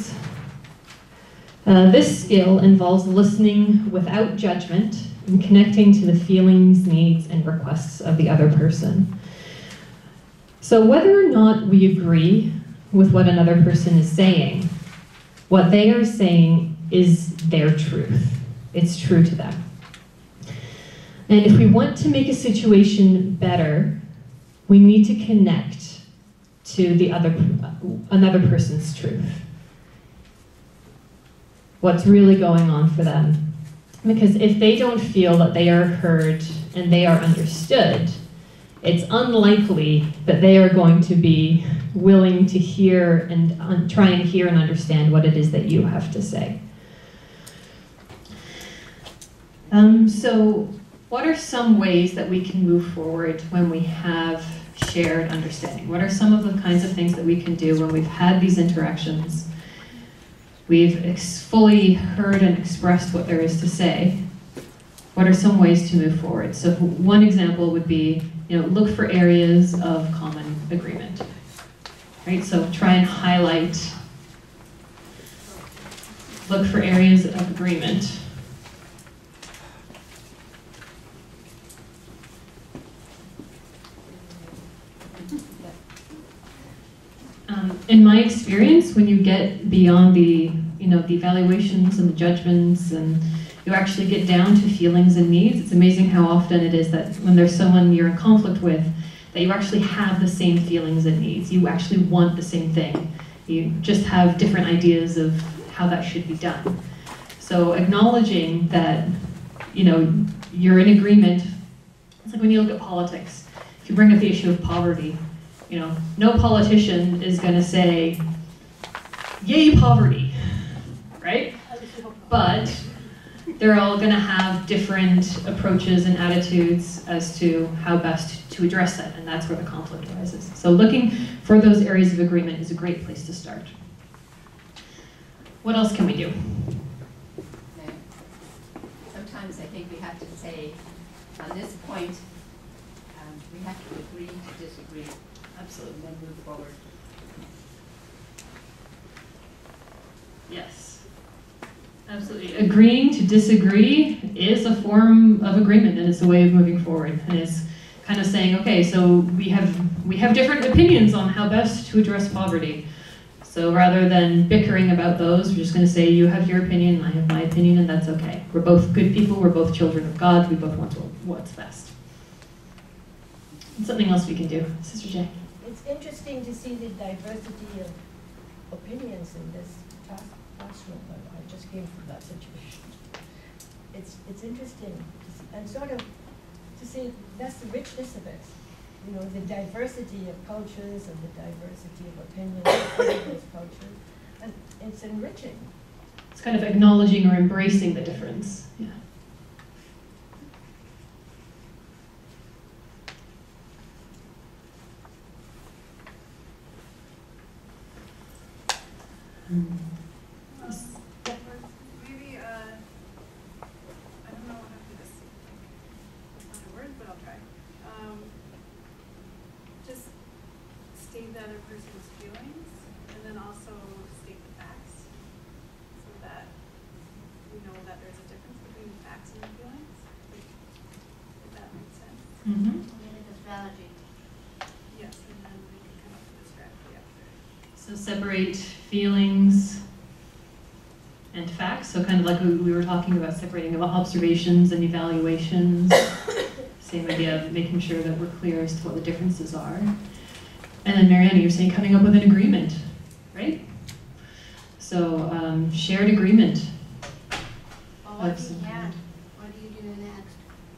skill involves listening without judgment and connecting to the feelings, needs, and requests of the other person. So whether or not we agree with what another person is saying, what they are saying is their truth. It's true to them. And if we want to make a situation better, we need to connect to another person's truth. What's really going on for them. Because if they don't feel that they are heard and they are understood, it's unlikely that they are going to be willing to hear and try and hear and understand what it is that you have to say. So what are some ways that we can move forward when we have shared understanding? What are some of the kinds of things that we can do when we've had these interactions? We've fully heard and expressed what there is to say. What are some ways to move forward? So one example would be, look for areas of common agreement. Right? So try and highlight, look for areas of agreement. In my experience, when you get beyond the evaluations and the judgments, and you actually get down to feelings and needs, it's amazing how often it is that when there's someone you're in conflict with, that you actually have the same feelings and needs. You actually want the same thing. You just have different ideas of how that should be done. So acknowledging that, you're in agreement. It's like when you look at politics. If you bring up the issue of poverty, no politician is going to say, yay, poverty, right? But they're all going to have different approaches and attitudes as to how best to address that, and that's where the conflict arises. So looking for those areas of agreement is a great place to start. What else can we do? Sometimes I think we have to say, on this point, we have to agree to disagree. Absolutely, and then move forward. Yes, absolutely. Agreeing to disagree is a form of agreement, and it's a way of moving forward. And it's kind of saying, okay, so we have different opinions on how best to address poverty. So rather than bickering about those, we're just going to say, you have your opinion, I have my opinion, and that's okay. We're both good people, we're both children of God, we both want what's best. And something else we can do. Sister Jay. It's interesting to see the diversity of opinions in this classroom. I just came from that situation. It's interesting to see, and sort of to see that's the richness of it. The diversity of cultures and the diversity of opinions in those cultures, and it's enriching. It's kind of acknowledging or embracing the difference. Yeah. Maybe, I don't know how to do this. That's not a word, but I'll try. Just state the other person's feelings, and then also state the facts, so that we know that there's a difference between the facts and the feelings. If that makes sense. Mm-hmm. Maybe the strategy. Yes, and then we can come up with a strategy after. So separate feelings and facts. So kind of like we were talking about separating about observations and evaluations. Same idea of making sure that we're clear as to what the differences are. And then Mariana, you're saying coming up with an agreement, right? So shared agreement. Or what if you can't? What do you do next?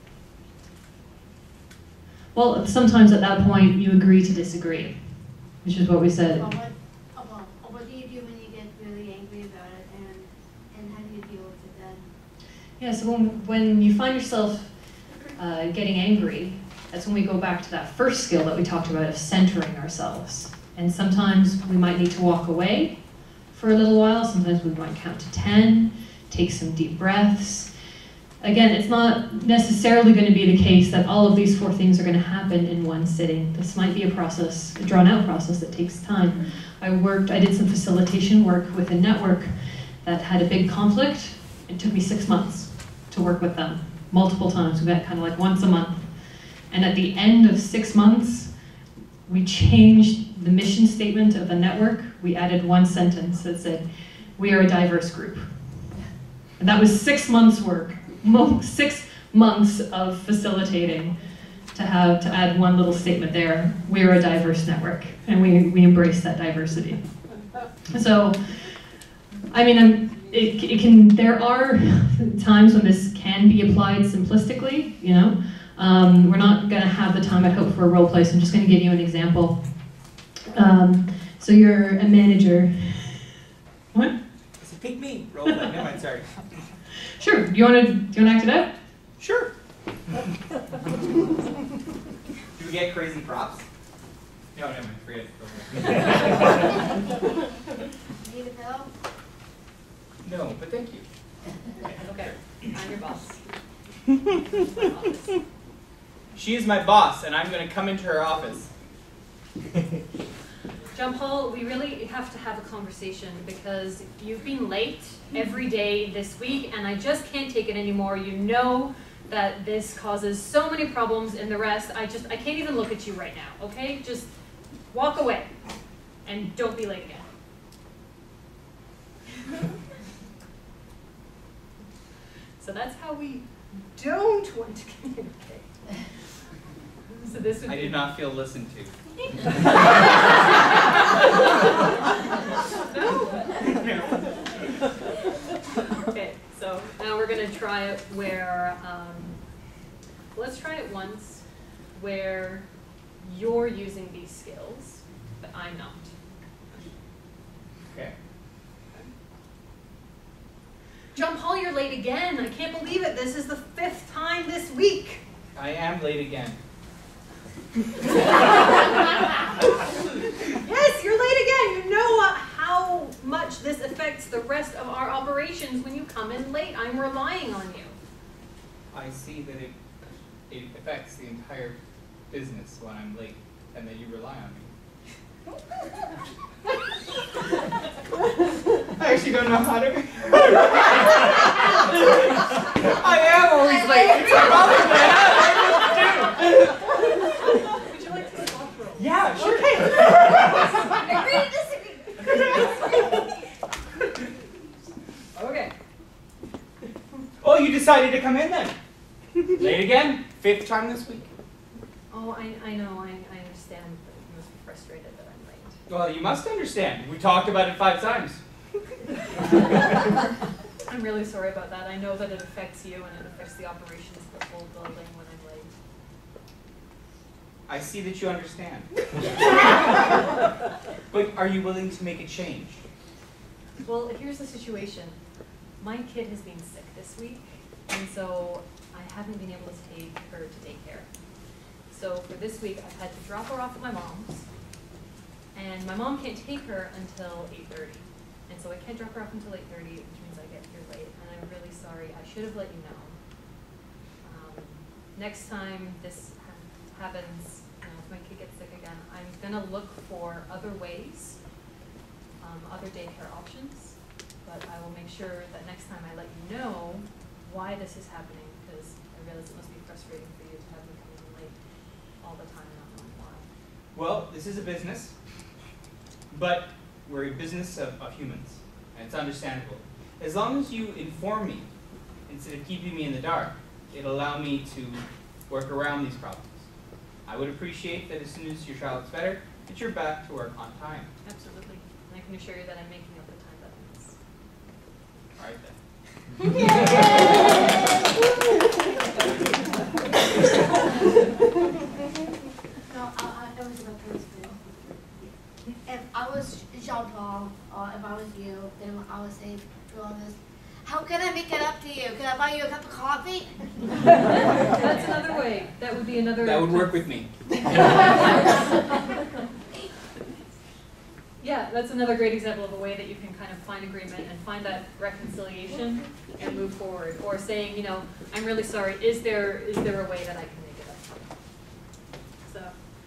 Well, sometimes at that point you agree to disagree, which is what we said. Or what do you do when you get really angry about it, and how do you deal with it then? Yeah, so when you find yourself getting angry, that's when we go back to that first skill that we talked about of centering ourselves. And sometimes we might need to walk away for a little while. Sometimes we might count to 10, take some deep breaths. Again, it's not necessarily going to be the case that all of these 4 things are going to happen in one sitting. This might be a process, a drawn-out process that takes time. I did some facilitation work with a network that had a big conflict. It took me 6 months to work with them, multiple times. We met kind of like once a month. And at the end of 6 months, we changed the mission statement of the network. We added 1 sentence that said, "We are a diverse group." And that was 6 months' work, 6 months of facilitating to add 1 little statement there. We are a diverse network, and we embrace that diversity. So, I mean, there are times when this can be applied simplistically, you know. We're not going to have the time, I hope, for a role play, so I'm just going to give you an example. So you're a manager. What? It's a pick me. Role play. Never mind, sorry. Sure. Do you want to act it out? Sure. Do we get crazy props? No, never mind. Forget it. Need a pill? No, but thank you. Okay. I'm your boss. She is my boss, and I'm going to come into her office. John Paul, we really have to have a conversation because you've been late every day this week, and I just can't take it anymore. You know that this causes so many problems in the rest. I can't even look at you right now, okay? Just walk away and don't be late again. So that's how we don't want to communicate. So this would I did not feel listened to. Okay, so now we're going to try it where, let's try it once where you're using these skills, but I'm not. Okay. John Paul, you're late again. I can't believe it. This is the 5th time this week. I am late again. Yes, you're late again. You know how much this affects the rest of our operations when you come in late. I'm relying on you. I see that it affects the entire business when I'm late, and that you rely on me. I actually don't know how to. I am always late. It's a problem that I have. Would you like to swap roles? Yeah, sure. Okay. Okay. Oh, you decided to come in then. Late again? 5th time this week. Oh, I know. I understand that you must be frustrated that I'm late. Well, you must understand. We talked about it 5 times. I'm really sorry about that. I know that it affects you and it affects the operations of the whole building when I'm late. I see that you understand. But are you willing to make a change? Well, here's the situation. My kid has been sick this week, and so I haven't been able to take her to daycare. So for this week, I've had to drop her off at my mom's, and my mom can't take her until 8:30. And so I can't drop her off until 8:30, which means I get here late, and I'm really sorry. I should have let you know. Next time this happens, if my kid gets sick again, I'm gonna look for other ways, other daycare options, but I will make sure that next time I let you know why this is happening, because I realize it must be frustrating for you to have me come in late all the time and not knowing why. Well, this is a business, but we're a business of humans, and it's understandable. As long as you inform me, instead of keeping me in the dark, it'll allow me to work around these problems. I would appreciate that as soon as your child's better, that you're back to work on time. Absolutely. And I can assure you that I'm making up the time that I miss. Alright then. No, it was about Thursday. If I was Jean-Paul, or if I was you, then I would say to all this, how can I make it up to you? Can I buy you a cup of coffee? That's another way. That would be another. That would work with me. Yeah, that's another great example of a way that you can kind of find agreement and find that reconciliation and move forward. Or saying, you know, I'm really sorry, is there a way that I can make it up? So,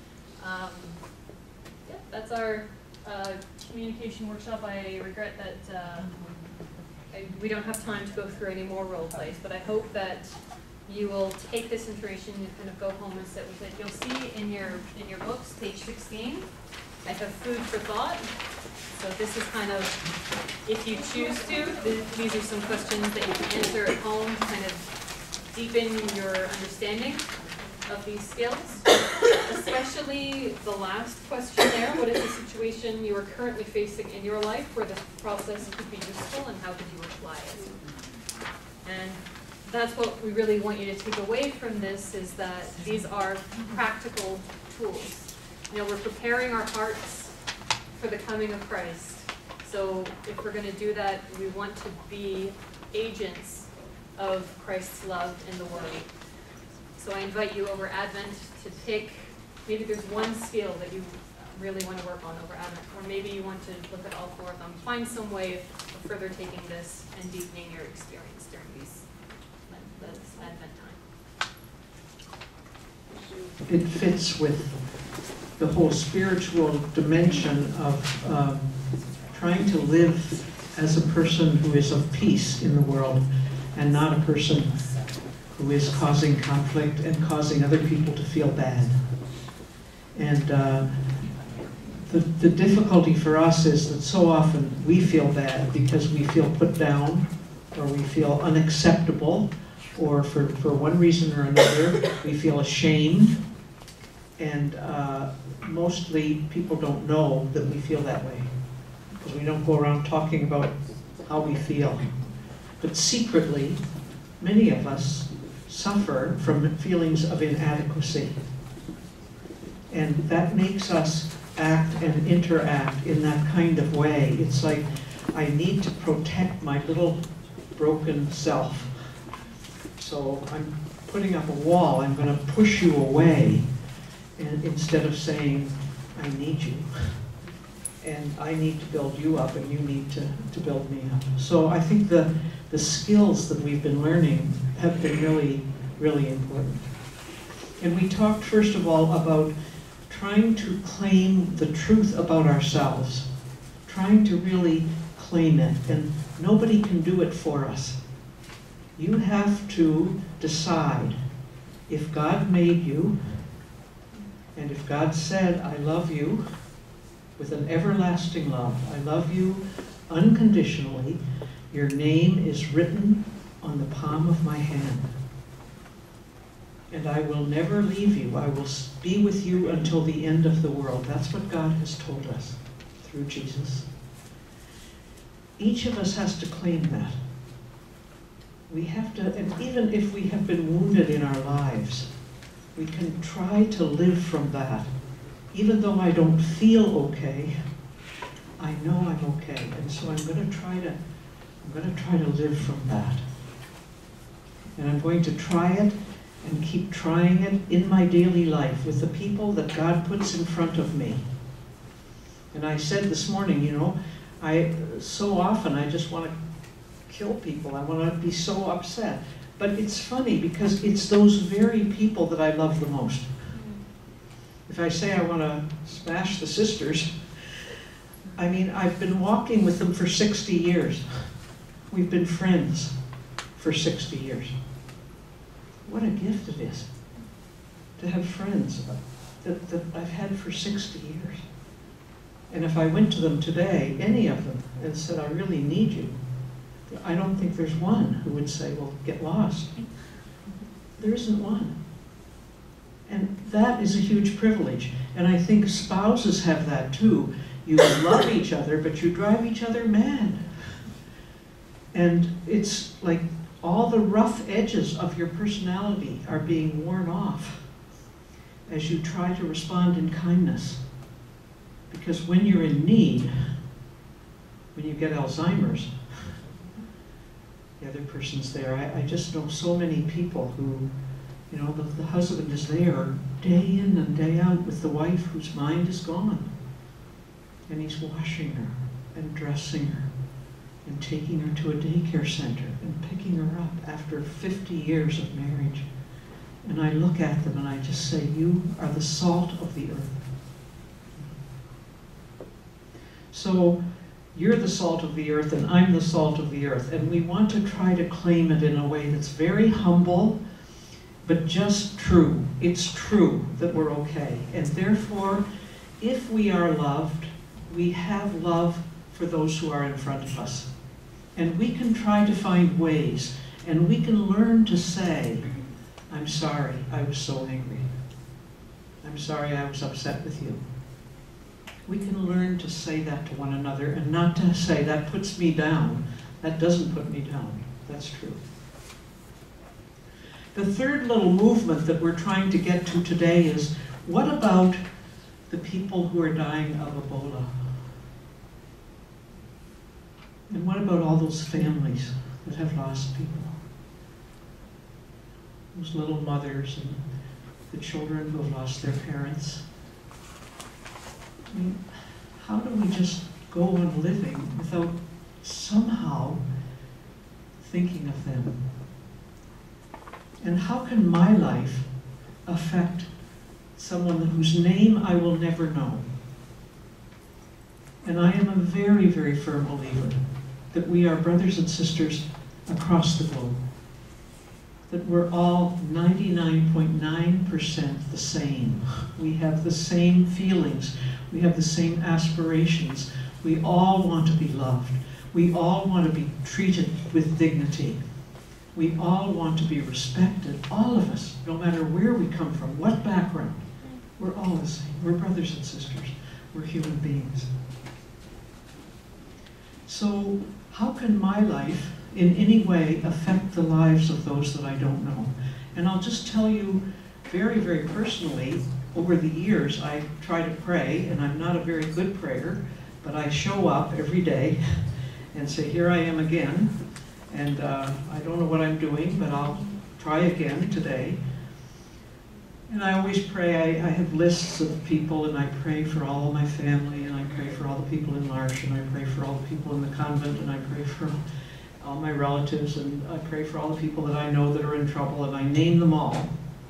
yeah, that's our communication workshop. I regret that we don't have time to go through any more role plays, but I hope that you will take this information and kind of go home and sit with it. You'll see in your books, page 16, I have food for thought. So this is kind of, if you choose to, these are some questions that you can answer at home to kind of deepen your understanding of these skills. Especially the last question there, what is the situation you are currently facing in your life where this process could be useful and how could you apply it? And that's what we really want you to take away from this, is that these are practical tools. You know, we're preparing our hearts for the coming of Christ. So if we're going to do that, we want to be agents of Christ's love in the world. So I invite you over Advent to pick, maybe there's one skill that you really want to work on over Advent, or maybe you want to look at all four of them. Find some way of further taking this and deepening your experience during this Advent time. It fits with the whole spiritual dimension of trying to live as a person who is of peace in the world and not a person who is causing conflict and causing other people to feel bad. And the difficulty for us is that so often we feel bad because we feel put down, or we feel unacceptable, or for one reason or another we feel ashamed. And mostly people don't know that we feel that way, because we don't go around talking about how we feel. But secretly, many of us suffer from feelings of inadequacy. And that makes us act and interact in that kind of way. It's like, I need to protect my little broken self. So I'm putting up a wall, I'm going to push you away, and instead of saying, I need you, and I need to build you up, and you need to build me up. So I think the skills that we've been learning have been really, really important. And we talked, first of all, about trying to claim the truth about ourselves, trying to really claim it, and nobody can do it for us. You have to decide, if God made you, and if God said, I love you with an everlasting love, I love you unconditionally, your name is written on the palm of my hand. And I will never leave you. I will be with you until the end of the world. That's what God has told us through Jesus. Each of us has to claim that. We have to, and even if we have been wounded in our lives, we can try to live from that. Even though I don't feel okay, I know I'm okay. And so I'm going to try to live from that. And I'm going to try it and keep trying it in my daily life with the people that God puts in front of me. And I said this morning, you know, so often I just want to kill people. I want to be so upset. But it's funny because it's those very people that I love the most. If I say I want to smash the sisters, I mean, I've been walking with them for 60 years. We've been friends for 60 years. What a gift it is to have friends that I've had for 60 years. And if I went to them today, any of them, and said, I really need you, I don't think there's one who would say, well, get lost. There isn't one. And that is a huge privilege. And I think spouses have that too. You love each other, but you drive each other mad. And it's like all the rough edges of your personality are being worn off as you try to respond in kindness. Because when you're in need, when you get Alzheimer's, the other person's there. I just know so many people who, you know, the husband is there day in and day out with the wife whose mind is gone. And he's washing her and dressing her and taking her to a daycare center and picking her up after 50 years of marriage. And I look at them and I just say, you are the salt of the earth. So you're the salt of the earth and I'm the salt of the earth. And we want to try to claim it in a way that's very humble, but just true. It's true that we're okay. And therefore, if we are loved, we have love for those who are in front of us. And we can try to find ways, and we can learn to say, I'm sorry, I was so angry. I'm sorry I was upset with you. We can learn to say that to one another and not to say, that puts me down. That doesn't put me down. That's true. The third little movement that we're trying to get to today is, what about the people who are dying of Ebola? And what about all those families that have lost people? Those little mothers and the children who have lost their parents. I mean, how do we just go on living without somehow thinking of them? And how can my life affect someone whose name I will never know? And I am a very, very firm believer that we are brothers and sisters across the globe. That we're all 99.9% the same. We have the same feelings. We have the same aspirations. We all want to be loved. We all want to be treated with dignity. We all want to be respected. All of us, no matter where we come from, what background, we're all the same. We're brothers and sisters. We're human beings. So how can my life in any way affect the lives of those that I don't know? And I'll just tell you very, very personally, over the years I try to pray, and I'm not a very good prayer, but I show up every day and say, here I am again, and I don't know what I'm doing, but I'll try again today. And I always pray, I have lists of people, and I pray for all of my family, and I pray for all the people in L'Arche, and I pray for all the people in the convent, and I pray for all my relatives, and I pray for all the people that I know that are in trouble, and I name them all.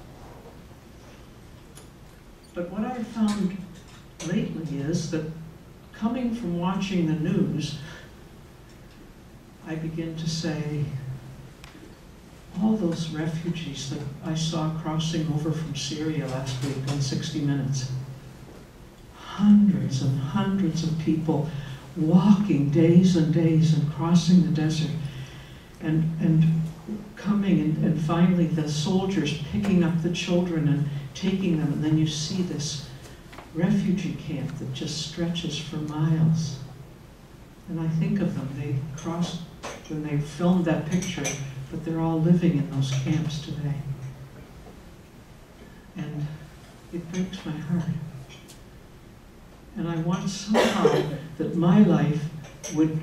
But what I've found lately is that coming from watching the news, I begin to say, all those refugees that I saw crossing over from Syria last week on 60 Minutes, hundreds and hundreds of people walking days and days and crossing the desert and coming and finally the soldiers picking up the children and taking them, and then you see this refugee camp that just stretches for miles. And I think of them, they crossed when they filmed that picture, but they're all living in those camps today. And it breaks my heart. And I want somehow that my life would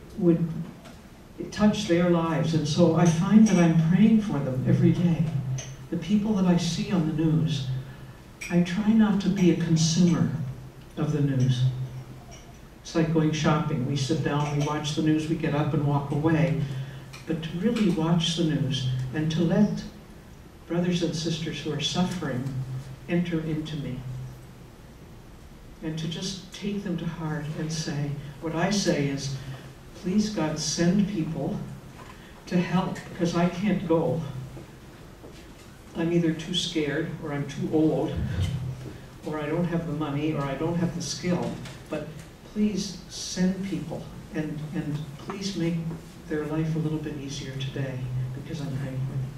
touch their lives. And so I find that I'm praying for them every day. The people that I see on the news, I try not to be a consumer of the news. It's like going shopping. We sit down, we watch the news, we get up and walk away. But to really watch the news and to let brothers and sisters who are suffering enter into me. And to just take them to heart and say, what I say is, please God, send people to help, because I can't go. I'm either too scared, or I'm too old, or I don't have the money, or I don't have the skill. But please send people, and please make their life a little bit easier today, because I'm praying for them.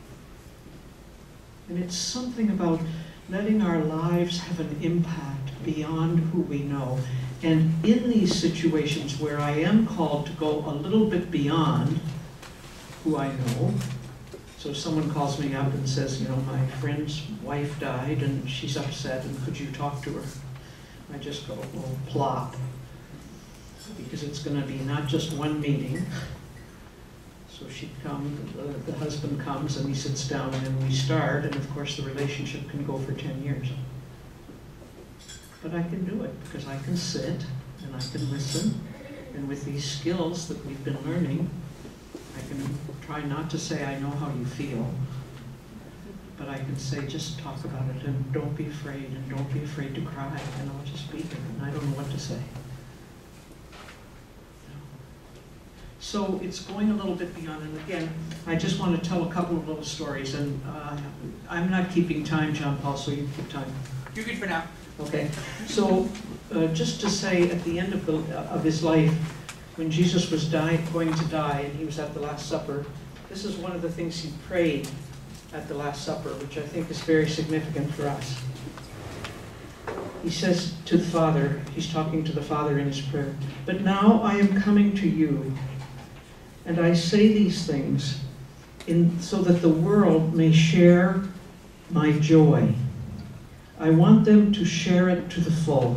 And it's something about letting our lives have an impact beyond who we know. And in these situations where I am called to go a little bit beyond who I know, so if someone calls me up and says, you know, my friend's wife died and she's upset and could you talk to her? I just go, well, plop. Because it's going to be not just one meeting. So she comes, the husband comes and he sits down and then we start, and of course the relationship can go for 10 years. But I can do it because I can sit and I can listen, and with these skills that we've been learning, I can try not to say I know how you feel, but I can say just talk about it and don't be afraid, and don't be afraid to cry, and I'll just be there and I don't know what to say. So it's going a little bit beyond, and again, I just want to tell a couple of little stories, and I'm not keeping time, John Paul, so you keep time. You're good for now. Okay, so just to say, at the end of his life, when Jesus was going to die and he was at the Last Supper, this is one of the things he prayed at the Last Supper, which I think is very significant for us. He says to the Father, he's talking to the Father in his prayer, "But now I am coming to you, and I say these things so that the world may share my joy. I want them to share it to the full.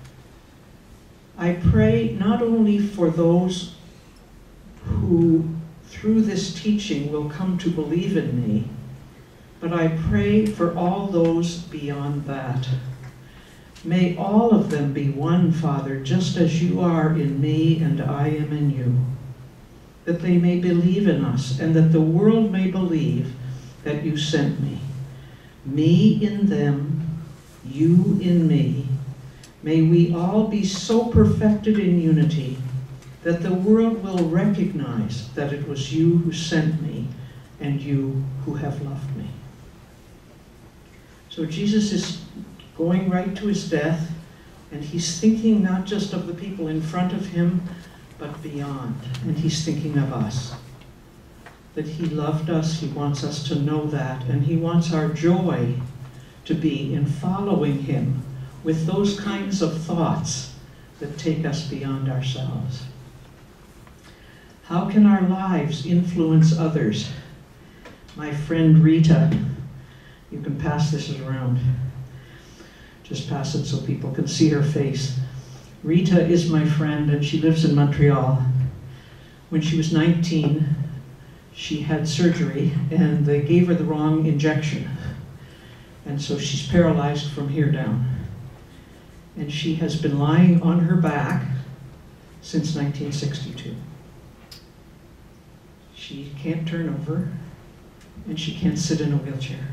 I pray not only for those who, through this teaching, will come to believe in me, but I pray for all those beyond that. May all of them be one, Father, just as you are in me and I am in you, that they may believe in us, and that the world may believe that you sent me. Me in them, you in me. May we all be so perfected in unity that the world will recognize that it was you who sent me and you who have loved me." So Jesus is going right to his death, and he's thinking not just of the people in front of him, but beyond. And he's thinking of us. That he loved us, he wants us to know that, and he wants our joy to be in following him with those kinds of thoughts that take us beyond ourselves. How can our lives influence others? My friend Rita, you can pass this around. Just pass it so people can see her face. Rita is my friend, and she lives in Montreal. When she was 19, she had surgery, and they gave her the wrong injection. And so she's paralyzed from here down. And she has been lying on her back since 1962. She can't turn over, and she can't sit in a wheelchair.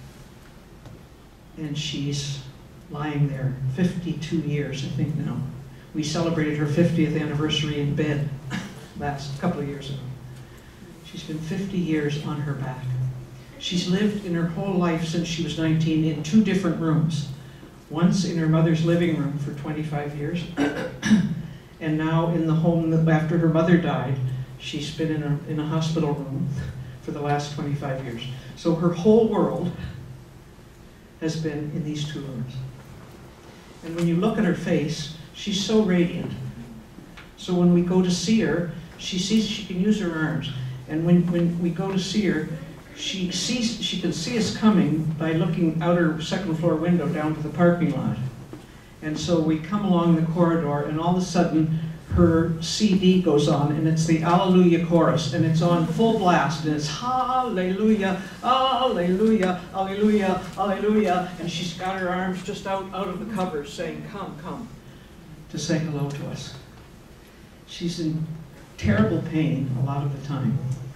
And she's lying there 52 years, I think now. We celebrated her 50th anniversary in bed last couple of years ago. She's been 50 years on her back. She's lived in her whole life since she was 19 in 2 different rooms. Once in her mother's living room for 25 years, and now in the home that after her mother died, she's been in a hospital room for the last 25 years. So her whole world has been in these 2 rooms. And when you look at her face, she's so radiant. So when we go to see her, she sees she can use her arms. And when we go to see her, she can see us coming by looking out her second floor window down to the parking lot. And so we come along the corridor, and all of a sudden her CD goes on, and it's the Alleluia chorus, and it's on full blast, and it's hallelujah, hallelujah, hallelujah, hallelujah, and she's got her arms just out of the covers saying, "Come, come," to say hello to us. She's in terrible pain a lot of the time.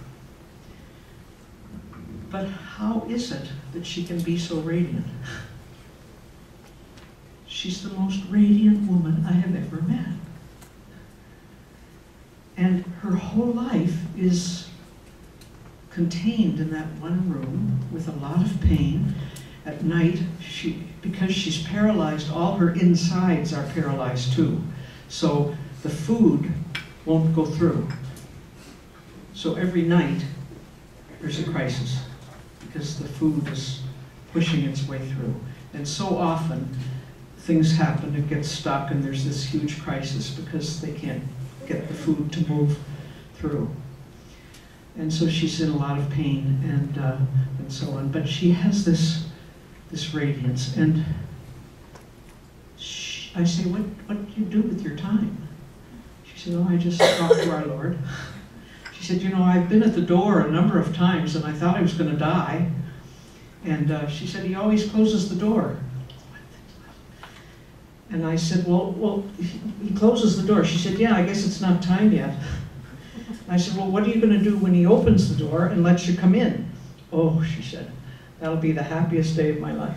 But how is it that she can be so radiant? She's the most radiant woman I have ever met. And her whole life is contained in that one room with a lot of pain. At night, because she's paralyzed, all her insides are paralyzed too. So the food won't go through. So every night, there's a crisis because the food is pushing its way through. And so often, things happen, it gets stuck, and there's this huge crisis because they can't get the food to move through. And so she's in a lot of pain and so on. But she has this radiance. And I say, what do you do with your time? She said, oh, I just talk to our Lord. She said, you know, I've been at the door a number of times and I thought I was going to die. And she said, he always closes the door. And I said, well, he closes the door. She said, yeah, I guess it's not time yet. I said, well, what are you going to do when he opens the door and lets you come in? Oh, she said, that'll be the happiest day of my life.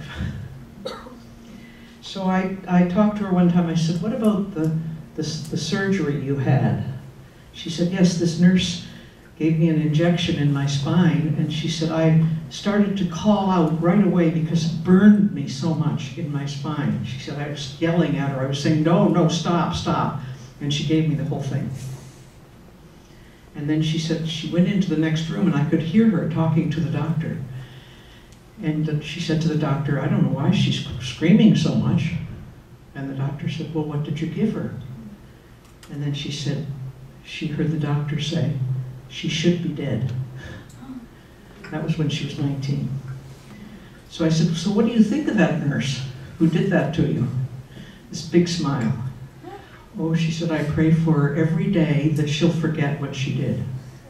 So I talked to her one time. I said, what about the surgery you had? She said, yes, this nurse gave me an injection in my spine, and she said, I started to call out right away because it burned me so much in my spine. She said, I was yelling at her. I was saying, no, stop, stop. And she gave me the whole thing. And then she said she went into the next room and I could hear her talking to the doctor. And she said to the doctor, I don't know why she's screaming so much. And the doctor said, well, what did you give her? And then she said, she heard the doctor say, she should be dead. That was when she was 19. So I said, so what do you think of that nurse who did that to you? This big smile. Oh, she said, I pray for her every day that she'll forget what she did.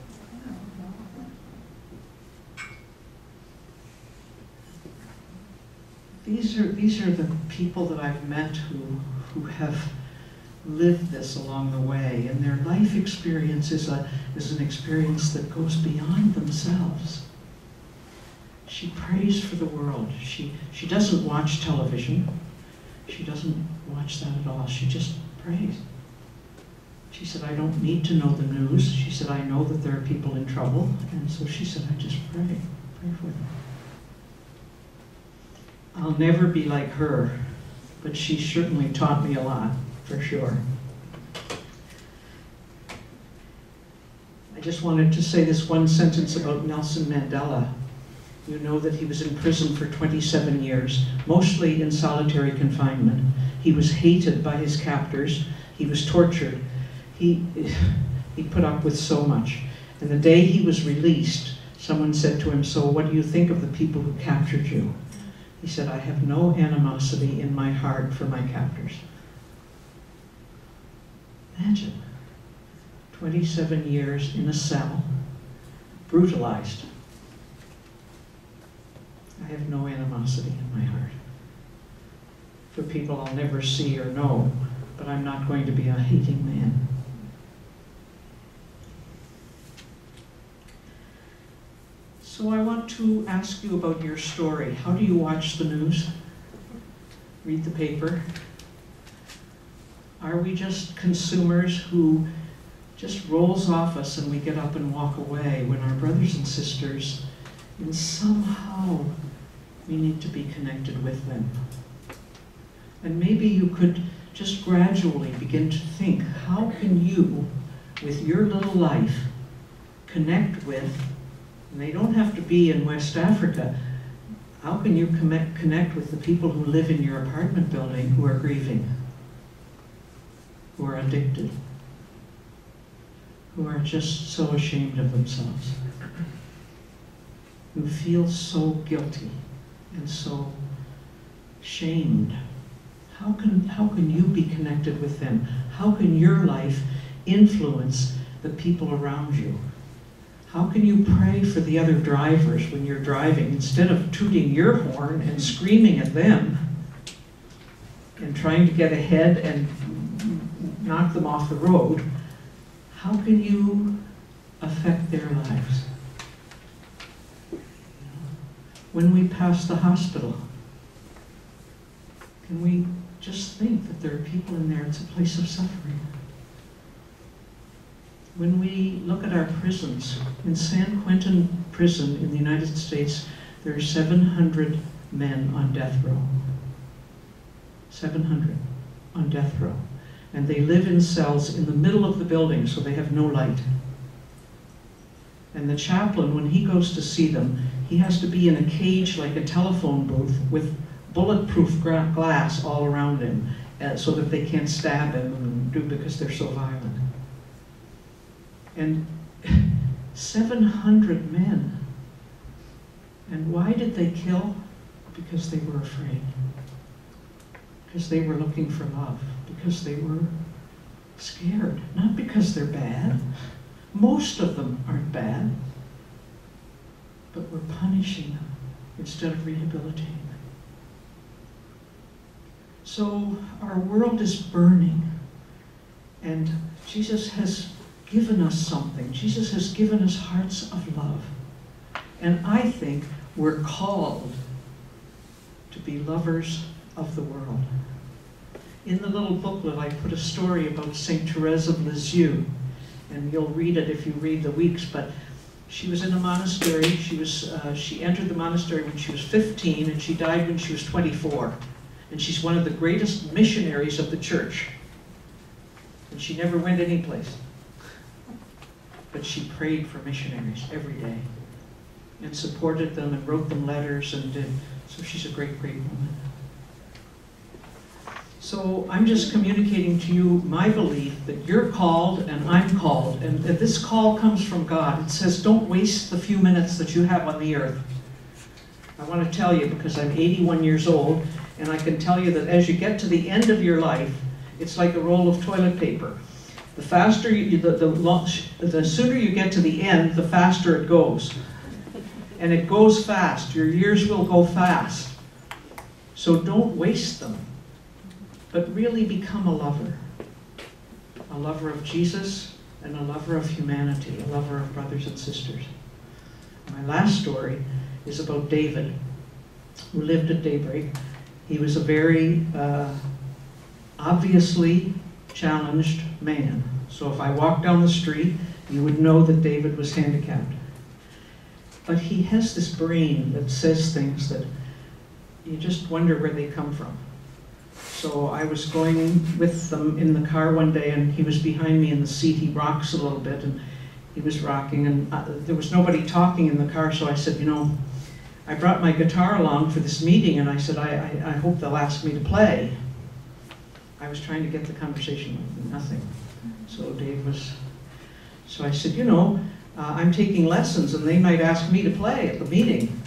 These are the people that I've met who have lived this along the way, and their life experience is an experience that goes beyond themselves. She prays for the world. She doesn't watch television. She doesn't watch that at all. She just prays. She said, I don't need to know the news. She said, I know that there are people in trouble. And so she said, I just pray for them. I'll never be like her, but she certainly taught me a lot, for sure. I just wanted to say this one sentence about Nelson Mandela. You know that he was in prison for 27 years, mostly in solitary confinement. He was hated by his captors. He was tortured. He put up with so much. And the day he was released, someone said to him, so what do you think of the people who captured you? He said, I have no animosity in my heart for my captors. Imagine, 27 years in a cell, brutalized. I have no animosity in my heart for people I'll never see or know, but I'm not going to be a hating man. So I want to ask you about your story. How do you watch the news? Read the paper? Are we just consumers who just rolls off us and we get up and walk away when our brothers and sisters, and somehow we need to be connected with them? And maybe you could just gradually begin to think, how can you, with your little life, connect with, and they don't have to be in West Africa, how can you connect with the people who live in your apartment building who are grieving, who are addicted, who are just so ashamed of themselves, who feel so guilty and so shamed? How can you be connected with them? How can your life influence the people around you? How can you pray for the other drivers when you're driving, instead of tooting your horn and screaming at them and trying to get ahead and knock them off the road? How can you affect their lives? When we pass the hospital, can we just think that there are people in there, it's a place of suffering? When we look at our prisons, in San Quentin prison in the United States, there are 700 men on death row. 700 on death row. And they live in cells in the middle of the building, so they have no light. And the chaplain, when he goes to see them, he has to be in a cage like a telephone booth with bulletproof glass all around him so that they can't stab him and do because they're so violent. And 700 men. And why did they kill? Because they were afraid. Because they were looking for love. Because they were scared. Not because they're bad. Most of them aren't bad. But we're punishing them instead of rehabilitating them. So our world is burning. And Jesus has given us something. Jesus has given us hearts of love. And I think we're called to be lovers of the world. In the little booklet, I put a story about St. Therese of Lisieux, and you'll read it if you read the weeks, but she was in a monastery. She entered the monastery when she was 15, and she died when she was 24. And she's one of the greatest missionaries of the church. And she never went anyplace. But she prayed for missionaries every day and supported them and wrote them letters and did. So she's a great, great woman. So I'm just communicating to you my belief that you're called and I'm called, and that this call comes from God. It says, don't waste the few minutes that you have on the earth. I want to tell you, because I'm 81 years old, and I can tell you that as you get to the end of your life, it's like a roll of toilet paper. The faster the sooner you get to the end, the faster it goes. And it goes fast. Your years will go fast. So don't waste them. But really become a lover. A lover of Jesus and a lover of humanity. A lover of brothers and sisters. My last story is about David, who lived at daybreak. He was a very obviously challenged man. So if I walked down the street, you would know that David was handicapped. But he has this brain that says things that you just wonder where they come from. So I was going with them in the car one day, and he was behind me in the seat. He rocks a little bit, and he was rocking, and there was nobody talking in the car, so I said, you know, I brought my guitar along for this meeting, and I said, I hope they'll ask me to play. I was trying to get the conversation with nothing. So Dave was, so I said, you know, I'm taking lessons and they might ask me to play at the meeting.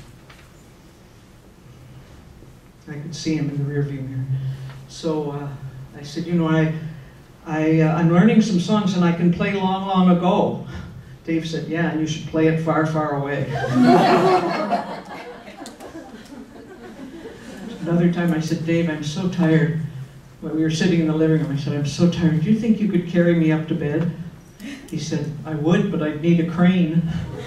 I could see him in the rearview mirror. So I said, you know, I'm learning some songs and I can play Long, Long Ago. Dave said, yeah, and you should play it Far, Far Away. Another time I said, Dave, I'm so tired. When we were sitting in the living room, I said, I'm so tired. Do you think you could carry me up to bed? He said, I would, but I'd need a crane.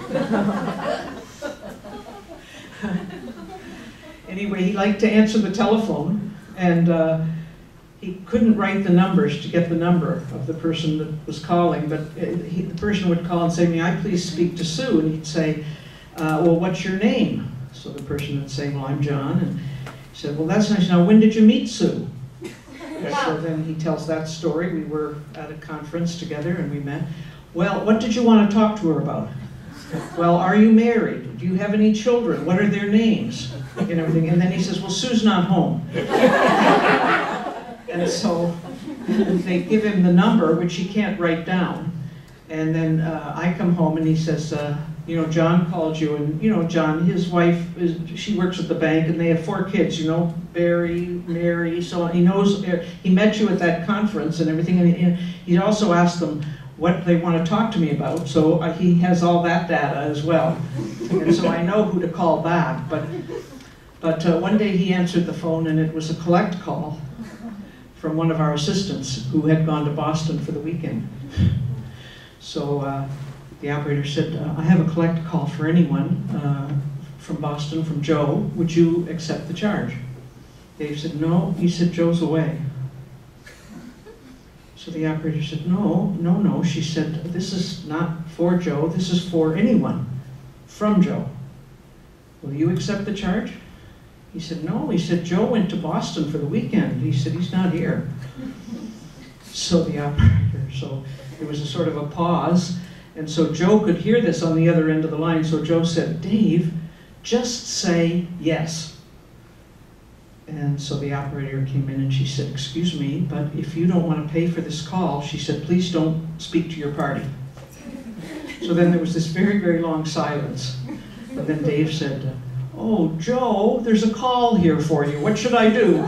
Anyway, he liked to answer the telephone, and he couldn't write the numbers to get the number of the person that was calling, but the person would call and say, may I please speak to Sue? And he'd say, well, what's your name? So the person would say, well, I'm John. And he said, well, that's nice. Now, when did you meet Sue? So then he tells that story. We were at a conference together and we met. Well, what did you want to talk to her about? Well, are you married? Do you have any children? What are their names? And everything. And then he says, well, Sue's not home. And so they give him the number, which he can't write down. And then I come home and he says, you know, John called you. And, you know, John, his wife, she works at the bank and they have 4 kids, you know, Barry, Mary, so he knows, he met you at that conference and everything. And he also asked them what they want to talk to me about. So he has all that data as well. And so I know who to call back. But one day he answered the phone and it was a collect call from one of our assistants who had gone to Boston for the weekend. So the operator said, I have a collect call for anyone from Boston, from Joe. Would you accept the charge? Dave said, no. He said, Joe's away. So the operator said, no. She said, this is not for Joe. This is for anyone from Joe. Will you accept the charge? He said, no. He said, Joe went to Boston for the weekend. He said, he's not here. So the operator, so there was a sort of a pause. And so Joe could hear this on the other end of the line. So Joe said, Dave, just say yes. And so the operator came in and she said, "Excuse me, but if you don't want to pay for this call," she said, "please don't speak to your party." So then there was this very, very long silence. And then Dave said, "Oh, Joe, there's a call here for you. What should I do?"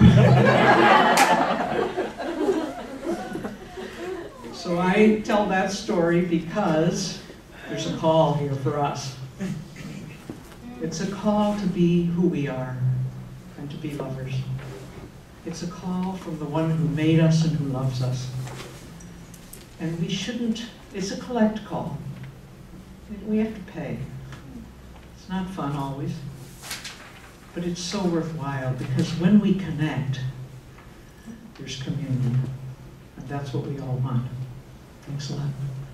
So I tell that story because there's a call here for us. It's a call to be who we are and to be lovers. It's a call from the one who made us and who loves us. And we shouldn't, it's a collect call. We have to pay. It's not fun always, but it's so worthwhile because when we connect, there's communion. And that's what we all want. Thanks a lot.